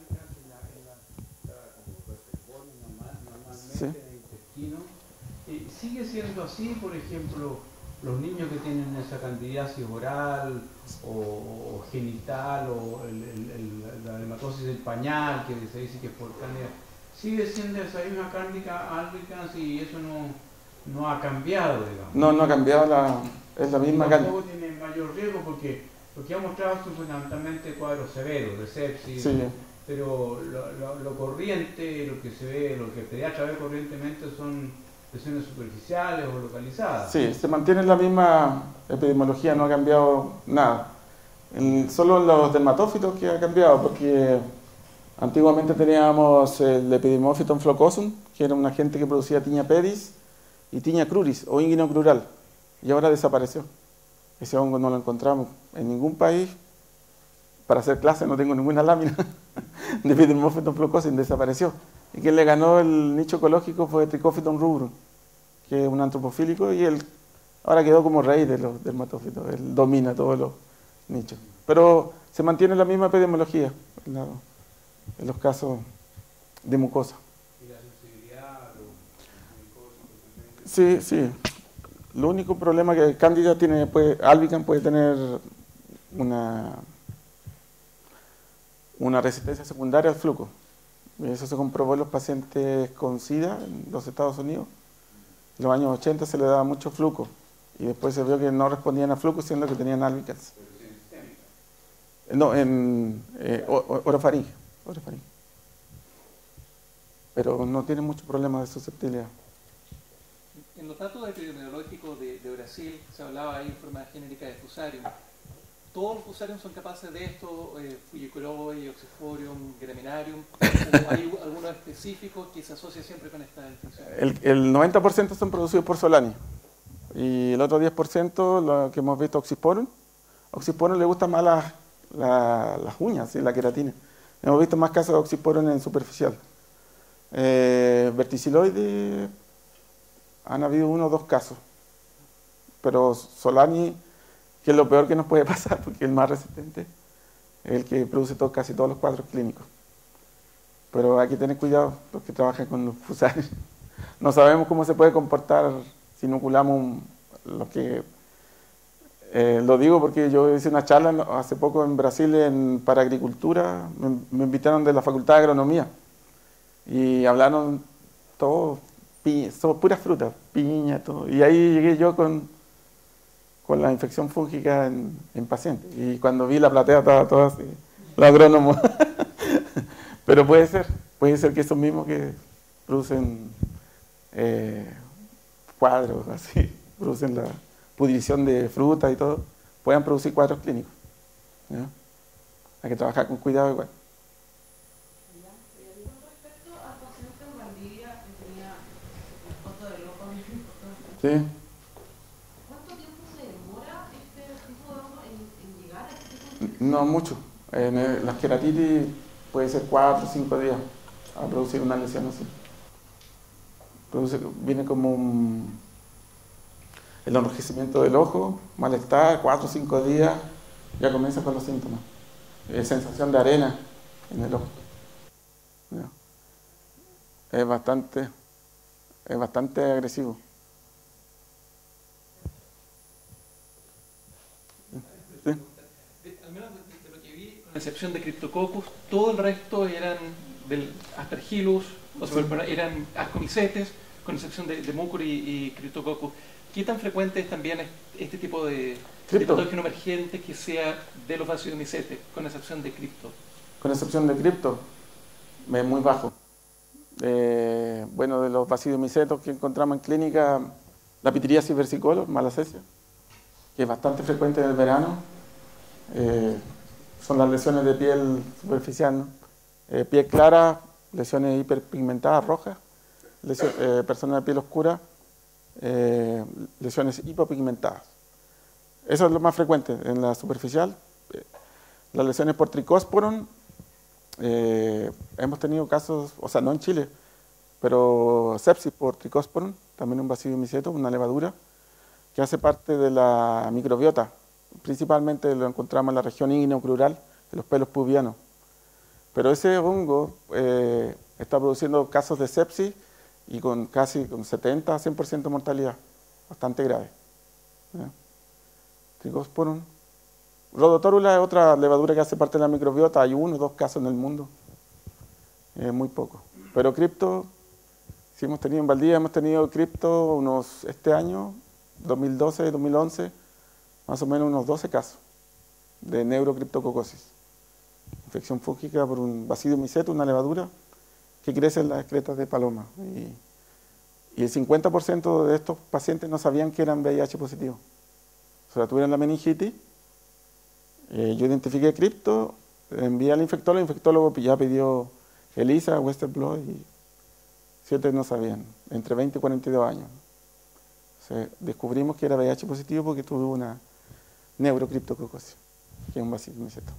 Sí. sigue siendo así, por ejemplo, los niños que tienen esa candidiasis oral o genital o la hematosis del pañal, que se dice que es por cándida, sigue siendo esa misma cándida albicans y eso no ha cambiado, digamos. No ha cambiado, es la misma cándida. Tampoco tiene mayor riesgo porque lo que ha mostrado son fundamentalmente cuadros severos de sepsis, Sí. pero lo corriente, lo que se ve, lo que el pediatra ve corrientemente son lesiones superficiales o localizadas. Sí, se mantiene la misma epidemiología, no ha cambiado nada. Solo los dermatófitos que ha cambiado, porque antiguamente teníamos el Epidemophyton flocosum, que era un agente que producía tiña pedis y tiña cruris o inguino crural, y ahora desapareció. Ese hongo no lo encontramos en ningún país. Para hacer clase no tengo ninguna lámina de Epidemophyton flocosum, desapareció. Y quien le ganó el nicho ecológico fue Trichophyton rubrum, que es un antropofílico, y él ahora quedó como rey de los dermatófitos, él domina todos los nichos. Pero se mantiene la misma epidemiología en los casos de mucosa. ¿Y la sensibilidad Sí, sí. Lo único problema que el cándida tiene, albicans puede tener una resistencia secundaria al fluco. Eso se comprobó en los pacientes con SIDA en los Estados Unidos. En los años 80 se le daba mucho fluco y después se vio que no respondían a fluco, siendo que tenían albicans. No, en orofaringe. Pero no tiene mucho problema de susceptibilidad. En los datos epidemiológicos de Brasil se hablaba ahí en forma genérica de fusarium. ¿Todos los fusarium son capaces de esto? Fujikuroi, Oxyphorium, Graminarium. ¿O hay algunos específicos que se asocian siempre con esta distinción? El 90% son producidos por Solani. Y el otro 10% lo que hemos visto, Oxysporum. Oxysporum le gustan más las uñas, ¿sí? La queratina. Hemos visto más casos de Oxysporum en superficial. Verticiloide, han habido 1 o 2 casos. Pero Solani, que es lo peor que nos puede pasar, porque es el más resistente, es el que produce casi todos los cuadros clínicos. Pero hay que tener cuidado los que trabajan con los fusarios. No sabemos cómo se puede comportar si inoculamos lo que... lo digo porque yo hice una charla hace poco en Brasil para agricultura, me invitaron de la Facultad de Agronomía y hablaron todo, puras frutas, piña, todo. Y ahí llegué yo con la infección fúngica en pacientes. Y cuando vi la platea estaba todo así, los agrónomos. Pero puede ser que esos mismos que producen cuadros, así, producen la pudrición de fruta y todo, puedan producir cuadros clínicos. ¿Ya? Hay que trabajar con cuidado igual. Con respecto al paciente en Valdivia que tenía el foto del ojo, ¿Sí? ¿cuánto tiempo se demora este tipo de hongo en llegar a este tipo de... No mucho. Las queratitis puede ser 4 o 5 días a producir una lesión así. Viene como el enrojecimiento del ojo, malestar, 4 o 5 días, ya comienza con los síntomas. Sensación de arena en el ojo. ¿Ya? Es bastante agresivo. ¿Sí? Al menos de lo que vi, con excepción de Cryptococcus, todo el resto eran del Aspergillus, o sea, eran ascomicetes, con excepción de Mucuri y Cryptococcus. ¿Qué tan frecuente es también este tipo de patógeno emergente que sea de los basidiomycetes, con excepción de Crypto? Con excepción de Crypto, es muy bajo. Bueno, de los basidiomycetos que encontramos en clínica, la Pityriasis versicolor, Malassezia, que es bastante frecuente en el verano. Son las lesiones de piel superficial, ¿no? Piel clara, lesiones hiperpigmentadas, rojas, personas de piel oscura, lesiones hipopigmentadas. Eso es lo más frecuente en la superficial. Las lesiones por Trichosporum, hemos tenido casos, o sea, no en Chile, pero sepsis por Trichosporum, también un basidiomyceto, una levadura, que hace parte de la microbiota. Principalmente lo encontramos en la región inguinocrural, en los pelos pubianos. Pero ese hongo está produciendo casos de sepsis y con casi con 70 a 100% de mortalidad, bastante grave. ¿Ya? Trichosporum. Rhodotórula es otra levadura que hace parte de la microbiota, hay 1 o 2 casos en el mundo, muy poco. Pero cripto, si hemos tenido en Valdivia, hemos tenido cripto este año, 2012, 2011, más o menos unos 12 casos de neurocriptococosis. Infección fúngica por un Bacillus micetus, una levadura que crece en las excretas de paloma. Y el 50% de estos pacientes no sabían que eran VIH positivos. O sea, tuvieron la meningitis. Yo identifiqué cripto, envié al infectólogo, el infectólogo ya pidió ELISA, Western blot y 7 no sabían, entre 20 y 42 años. O sea, descubrimos que era VIH positivo porque tuvo una neurocriptococosis, que es un Bacillus micetus.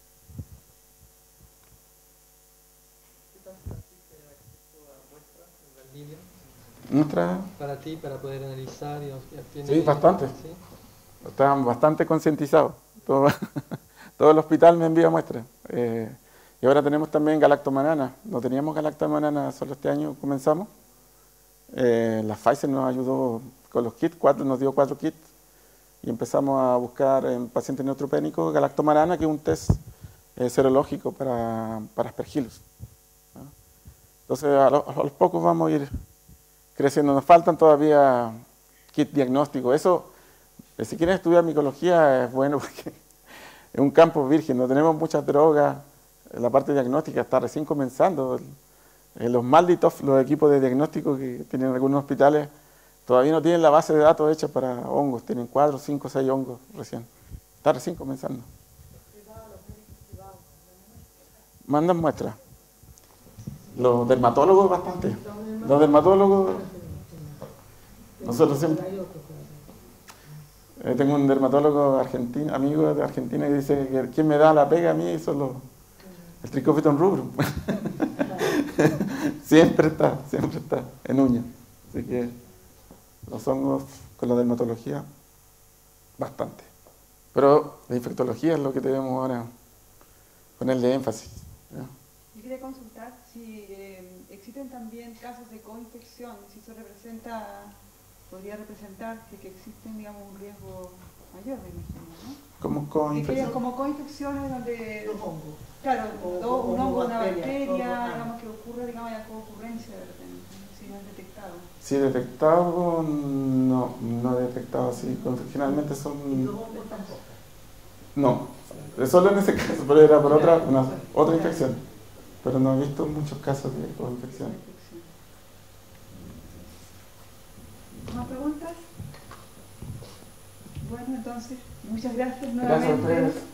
Nuestra... Para ti, para poder analizar y Sí, bastante. ¿Sí? Estaban bastante concientizados. Todo el hospital me envía muestras. Y ahora tenemos también galactomanana. No teníamos galactomanana, solo este año comenzamos. La Pfizer nos ayudó con los kits, nos dio 4 kits. Y empezamos a buscar en pacientes neutropénicos galactomanana, que es un test serológico para Aspergillus. Entonces, a los pocos vamos a ir creciendo. Nos faltan todavía kit diagnósticos. Eso, si quieren estudiar micología, es bueno porque es un campo virgen, no tenemos muchas drogas. La parte diagnóstica está recién comenzando. Los malditos, los equipos de diagnóstico que tienen algunos hospitales, todavía no tienen la base de datos hecha para hongos. Tienen 4, 5, 6 hongos recién. Está recién comenzando. Mandan muestras. Los dermatólogos bastante. Los dermatólogos, nosotros siempre... tengo un dermatólogo argentino, amigo de Argentina, que dice que quien me da la pega a mí es el Trichophyton rubrum. siempre está en uñas. Así que los hongos con la dermatología, bastante. Pero la infectología es lo que debemos ahora ponerle énfasis. ¿Ya? Yo quería consultar si existen también casos de coinfección, si eso podría representar que existen, digamos, un riesgo mayor, me imagino, ¿no? ¿Cómo coinfección? Como coinfecciones donde... Los hongos. Claro, un hongo, una bacteria, bacteria, digamos, que ocurre, digamos, hay concurrencia de repente, si no es detectado. Sí, detectado, no detectado así. Generalmente son... ¿Y los hongos tampoco? No, solo en ese caso, pero era por otra infección. Pero no he visto muchos casos de coinfección. ¿Más preguntas? Bueno, entonces, muchas gracias Gracias a nuevamente. ustedes.